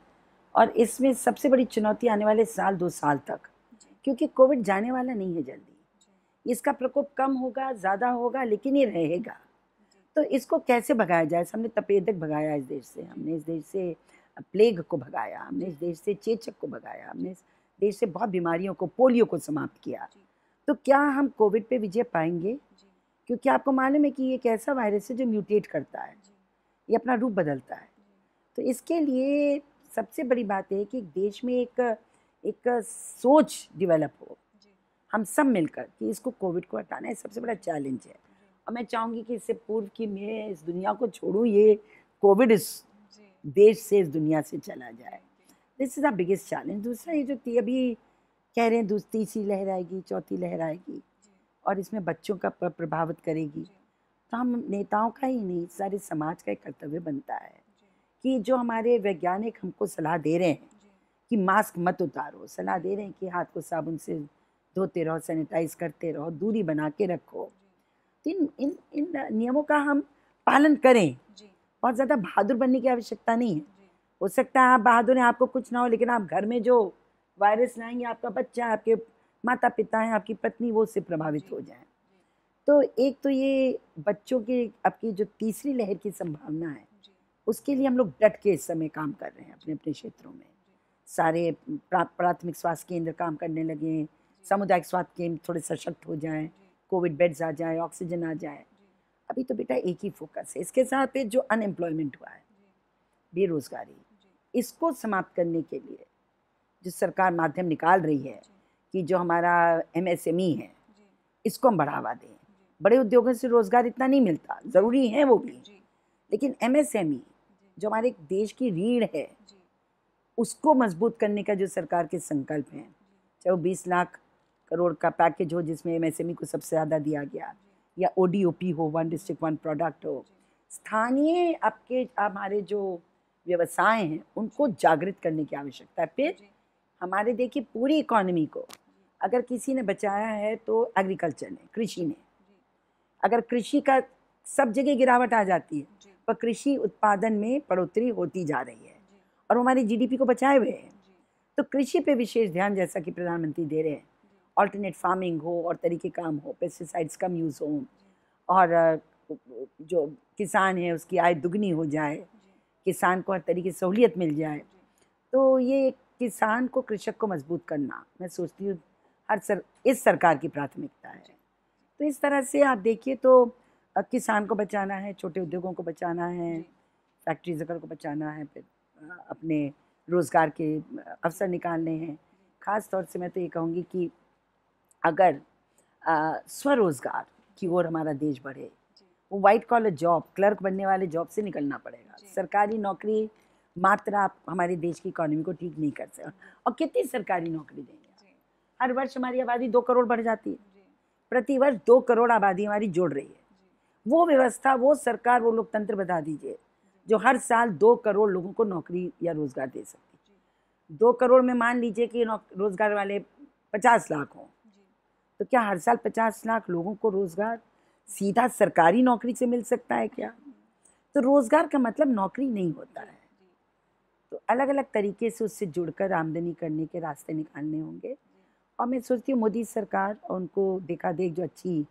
और इसमें सबसे बड़ी चुनौती आने वाले साल 2 साल तक, क्योंकि कोविड जाने वाला नहीं है जल्दी। इसका प्रकोप कम होगा, ज़्यादा होगा, लेकिन ये रहेगा। तो इसको कैसे भगाया जाए? हमने तपेदक भगाया इस देश से, हमने इस देश से प्लेग को भगाया, हमने इस देश से चेचक को भगाया, हमने इस देश से बहुत बीमारियों को, पोलियो को समाप्त किया। तो क्या हम कोविड पे विजय पाएंगे? क्योंकि आपको मालूम है कि ये एक ऐसा वायरस है जो म्यूटेट करता है, ये अपना रूप बदलता है। तो इसके लिए सबसे बड़ी बात है कि एक देश में एक सोच डेवलप हो, हम सब मिलकर कि इसको कोविड को हटाना है, सबसे बड़ा चैलेंज है। और मैं चाहूँगी कि इससे पूर्व कि मैं इस दुनिया को छोड़ूँ, ये कोविड इस देश से, इस दुनिया से चला जाए। This is the biggest challenge. दूसरा ये जो अभी कह रहे हैं तीसरी लहर आएगी, चौथी लहर आएगी और इसमें बच्चों का प्रभावित करेगी, तो हम नेताओं का ही नहीं, सारे समाज का एक कर्तव्य बनता है कि जो हमारे वैज्ञानिक हमको सलाह दे रहे हैं कि मास्क मत उतारो, सलाह दे रहे हैं कि हाथ को साबुन से धोते रहो, सैनिटाइज करते रहो, दूरी बना के रखो, तो इन नियमों का हम पालन करें। बहुत ज़्यादा बहादुर बनने की आवश्यकता नहीं है। हो सकता है आप बहादुर हैं, आपको कुछ ना हो, लेकिन आप घर में जो वायरस लाएंगे, आपका बच्चा, आपके माता पिता हैं, आपकी पत्नी, वो उससे प्रभावित हो जाए। तो एक तो ये बच्चों के आपकी जो तीसरी लहर की संभावना है, उसके लिए हम लोग डट के इस समय काम कर रहे हैं अपने अपने क्षेत्रों में। सारे प्राथमिक स्वास्थ्य केंद्र काम करने लगे, सामुदायिक स्वास्थ्य केंद्र थोड़े सशक्त हो जाएं, कोविड बेड्स आ जाए, ऑक्सीजन आ जाए। अभी तो बेटा एक ही फोकस है। इसके साथ पे जो अनएम्प्लॉयमेंट हुआ है, बेरोजगारी, इसको समाप्त करने के लिए जो सरकार माध्यम निकाल रही है कि जो हमारा MSME है, इसको हम बढ़ावा दें। बड़े उद्योगों से रोजगार इतना नहीं मिलता, ज़रूरी है वो भी, लेकिन MSME जो हमारे देश की रीढ़ है, उसको मजबूत करने का जो सरकार के संकल्प हैं, चाहे वो 20 लाख करोड़ का पैकेज हो जिसमें MSME को सबसे ज़्यादा दिया गया, या ODOP हो, 1 डिस्ट्रिक्ट 1 प्रोडक्ट हो, स्थानीय आपके हमारे जो व्यवसाय हैं उनको जागृत करने की आवश्यकता है। फिर हमारे देखिए पूरी इकोनॉमी को अगर किसी ने बचाया है तो एग्रीकल्चर ने, कृषि ने। अगर कृषि का सब जगह गिरावट आ जाती है, पर कृषि उत्पादन में बढ़ोतरी होती जा रही है और हमारी GDP को बचाए हुए है। तो कृषि पे विशेष ध्यान, जैसा कि प्रधानमंत्री दे रहे हैं, ऑल्टरनेट फार्मिंग हो और तरीके काम हो, पेस्टिसाइड्स कम यूज़ हो और जो किसान है उसकी आय दुगनी हो जाए, किसान को हर तरीके से सहूलियत मिल जाए। तो ये किसान को, कृषक को मजबूत करना, मैं सोचती हूँ इस सरकार की प्राथमिकता है। तो इस तरह से आप देखिए तो किसान को बचाना है, छोटे उद्योगों को बचाना है, फैक्ट्रीज को बचाना है, फिर अपने रोज़गार के अवसर निकालने हैं। ख़ास तौर से मैं तो ये कहूँगी कि अगर स्वरोज़गार की ओर हमारा देश बढ़े, वो वाइट कॉलर जॉब, क्लर्क बनने वाले जॉब से निकलना पड़ेगा। सरकारी नौकरी मात्र आप हमारे देश की इकोनॉमी को ठीक नहीं कर सकते। और कितनी सरकारी नौकरी देंगे? हर वर्ष हमारी आबादी 2 करोड़ बढ़ जाती है, प्रति वर्ष 2 करोड़ आबादी हमारी जोड़ रही है। वो व्यवस्था, वो सरकार, वो लोकतंत्र बता दीजिए जो हर साल 2 करोड़ लोगों को नौकरी या रोज़गार दे सकती है। 2 करोड़ में मान लीजिए कि रोज़गार वाले 50 लाख हों, तो क्या हर साल 50 लाख लोगों को रोज़गार सीधा सरकारी नौकरी से मिल सकता है क्या? तो रोज़गार का मतलब नौकरी नहीं होता है। तो अलग अलग तरीके से उससे जुड़कर आमदनी करने के रास्ते निकालने होंगे। और मैं सोचती हूँ मोदी सरकार और उनको देखा देख जो अच्छी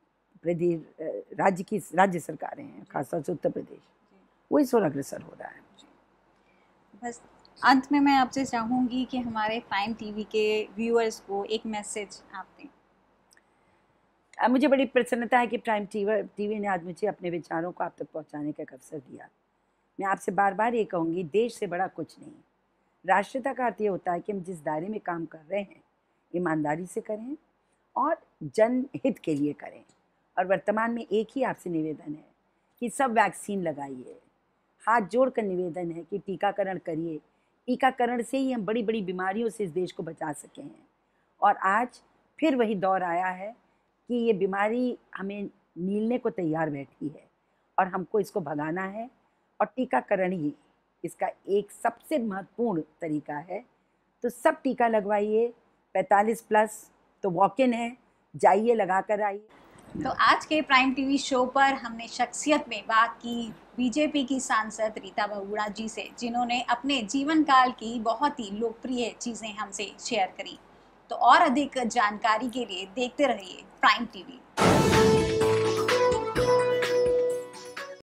राज्य सरकारें हैं, खासतौर से उत्तर प्रदेश, वो इस ओर अग्रसर हो रहा है। बस अंत में मैं आपसे चाहूँगी कि हमारे प्राइम टीवी के व्यूअर्स को एक मैसेज आप दें। मुझे बड़ी प्रसन्नता है कि प्राइम टीवी ने आज मुझे अपने विचारों को आप तक पहुंचाने का अवसर दिया। मैं आपसे बार बार ये कहूँगी, देश से बड़ा कुछ नहीं। राष्ट्रीयता का अर्थ ये होता है कि हम जिस दायरे में काम कर रहे हैं ईमानदारी से करें और जनहित के लिए करें। और वर्तमान में एक ही आपसे निवेदन है कि सब वैक्सीन लगाइए। हाथ जोड़कर निवेदन है कि टीकाकरण करिए। टीकाकरण से ही हम बड़ी बड़ी बीमारियों से इस देश को बचा सके हैं। और आज फिर वही दौर आया है कि ये बीमारी हमें नीलने को तैयार बैठी है और हमको इसको भगाना है। और टीकाकरण ही इसका एक सबसे महत्वपूर्ण तरीका है। तो सब टीका लगवाइए। 45+ तो वॉक इन है, जाइए लगा कर आइए। तो आज के प्राइम टीवी शो पर हमने शख्सियत में बात की बीजेपी की सांसद रीता बहुगुणा जी से, जिन्होंने अपने जीवन काल की बहुत ही लोकप्रिय चीज़ें हमसे शेयर करी। तो और अधिक जानकारी के लिए देखते रहिए प्राइम टीवी।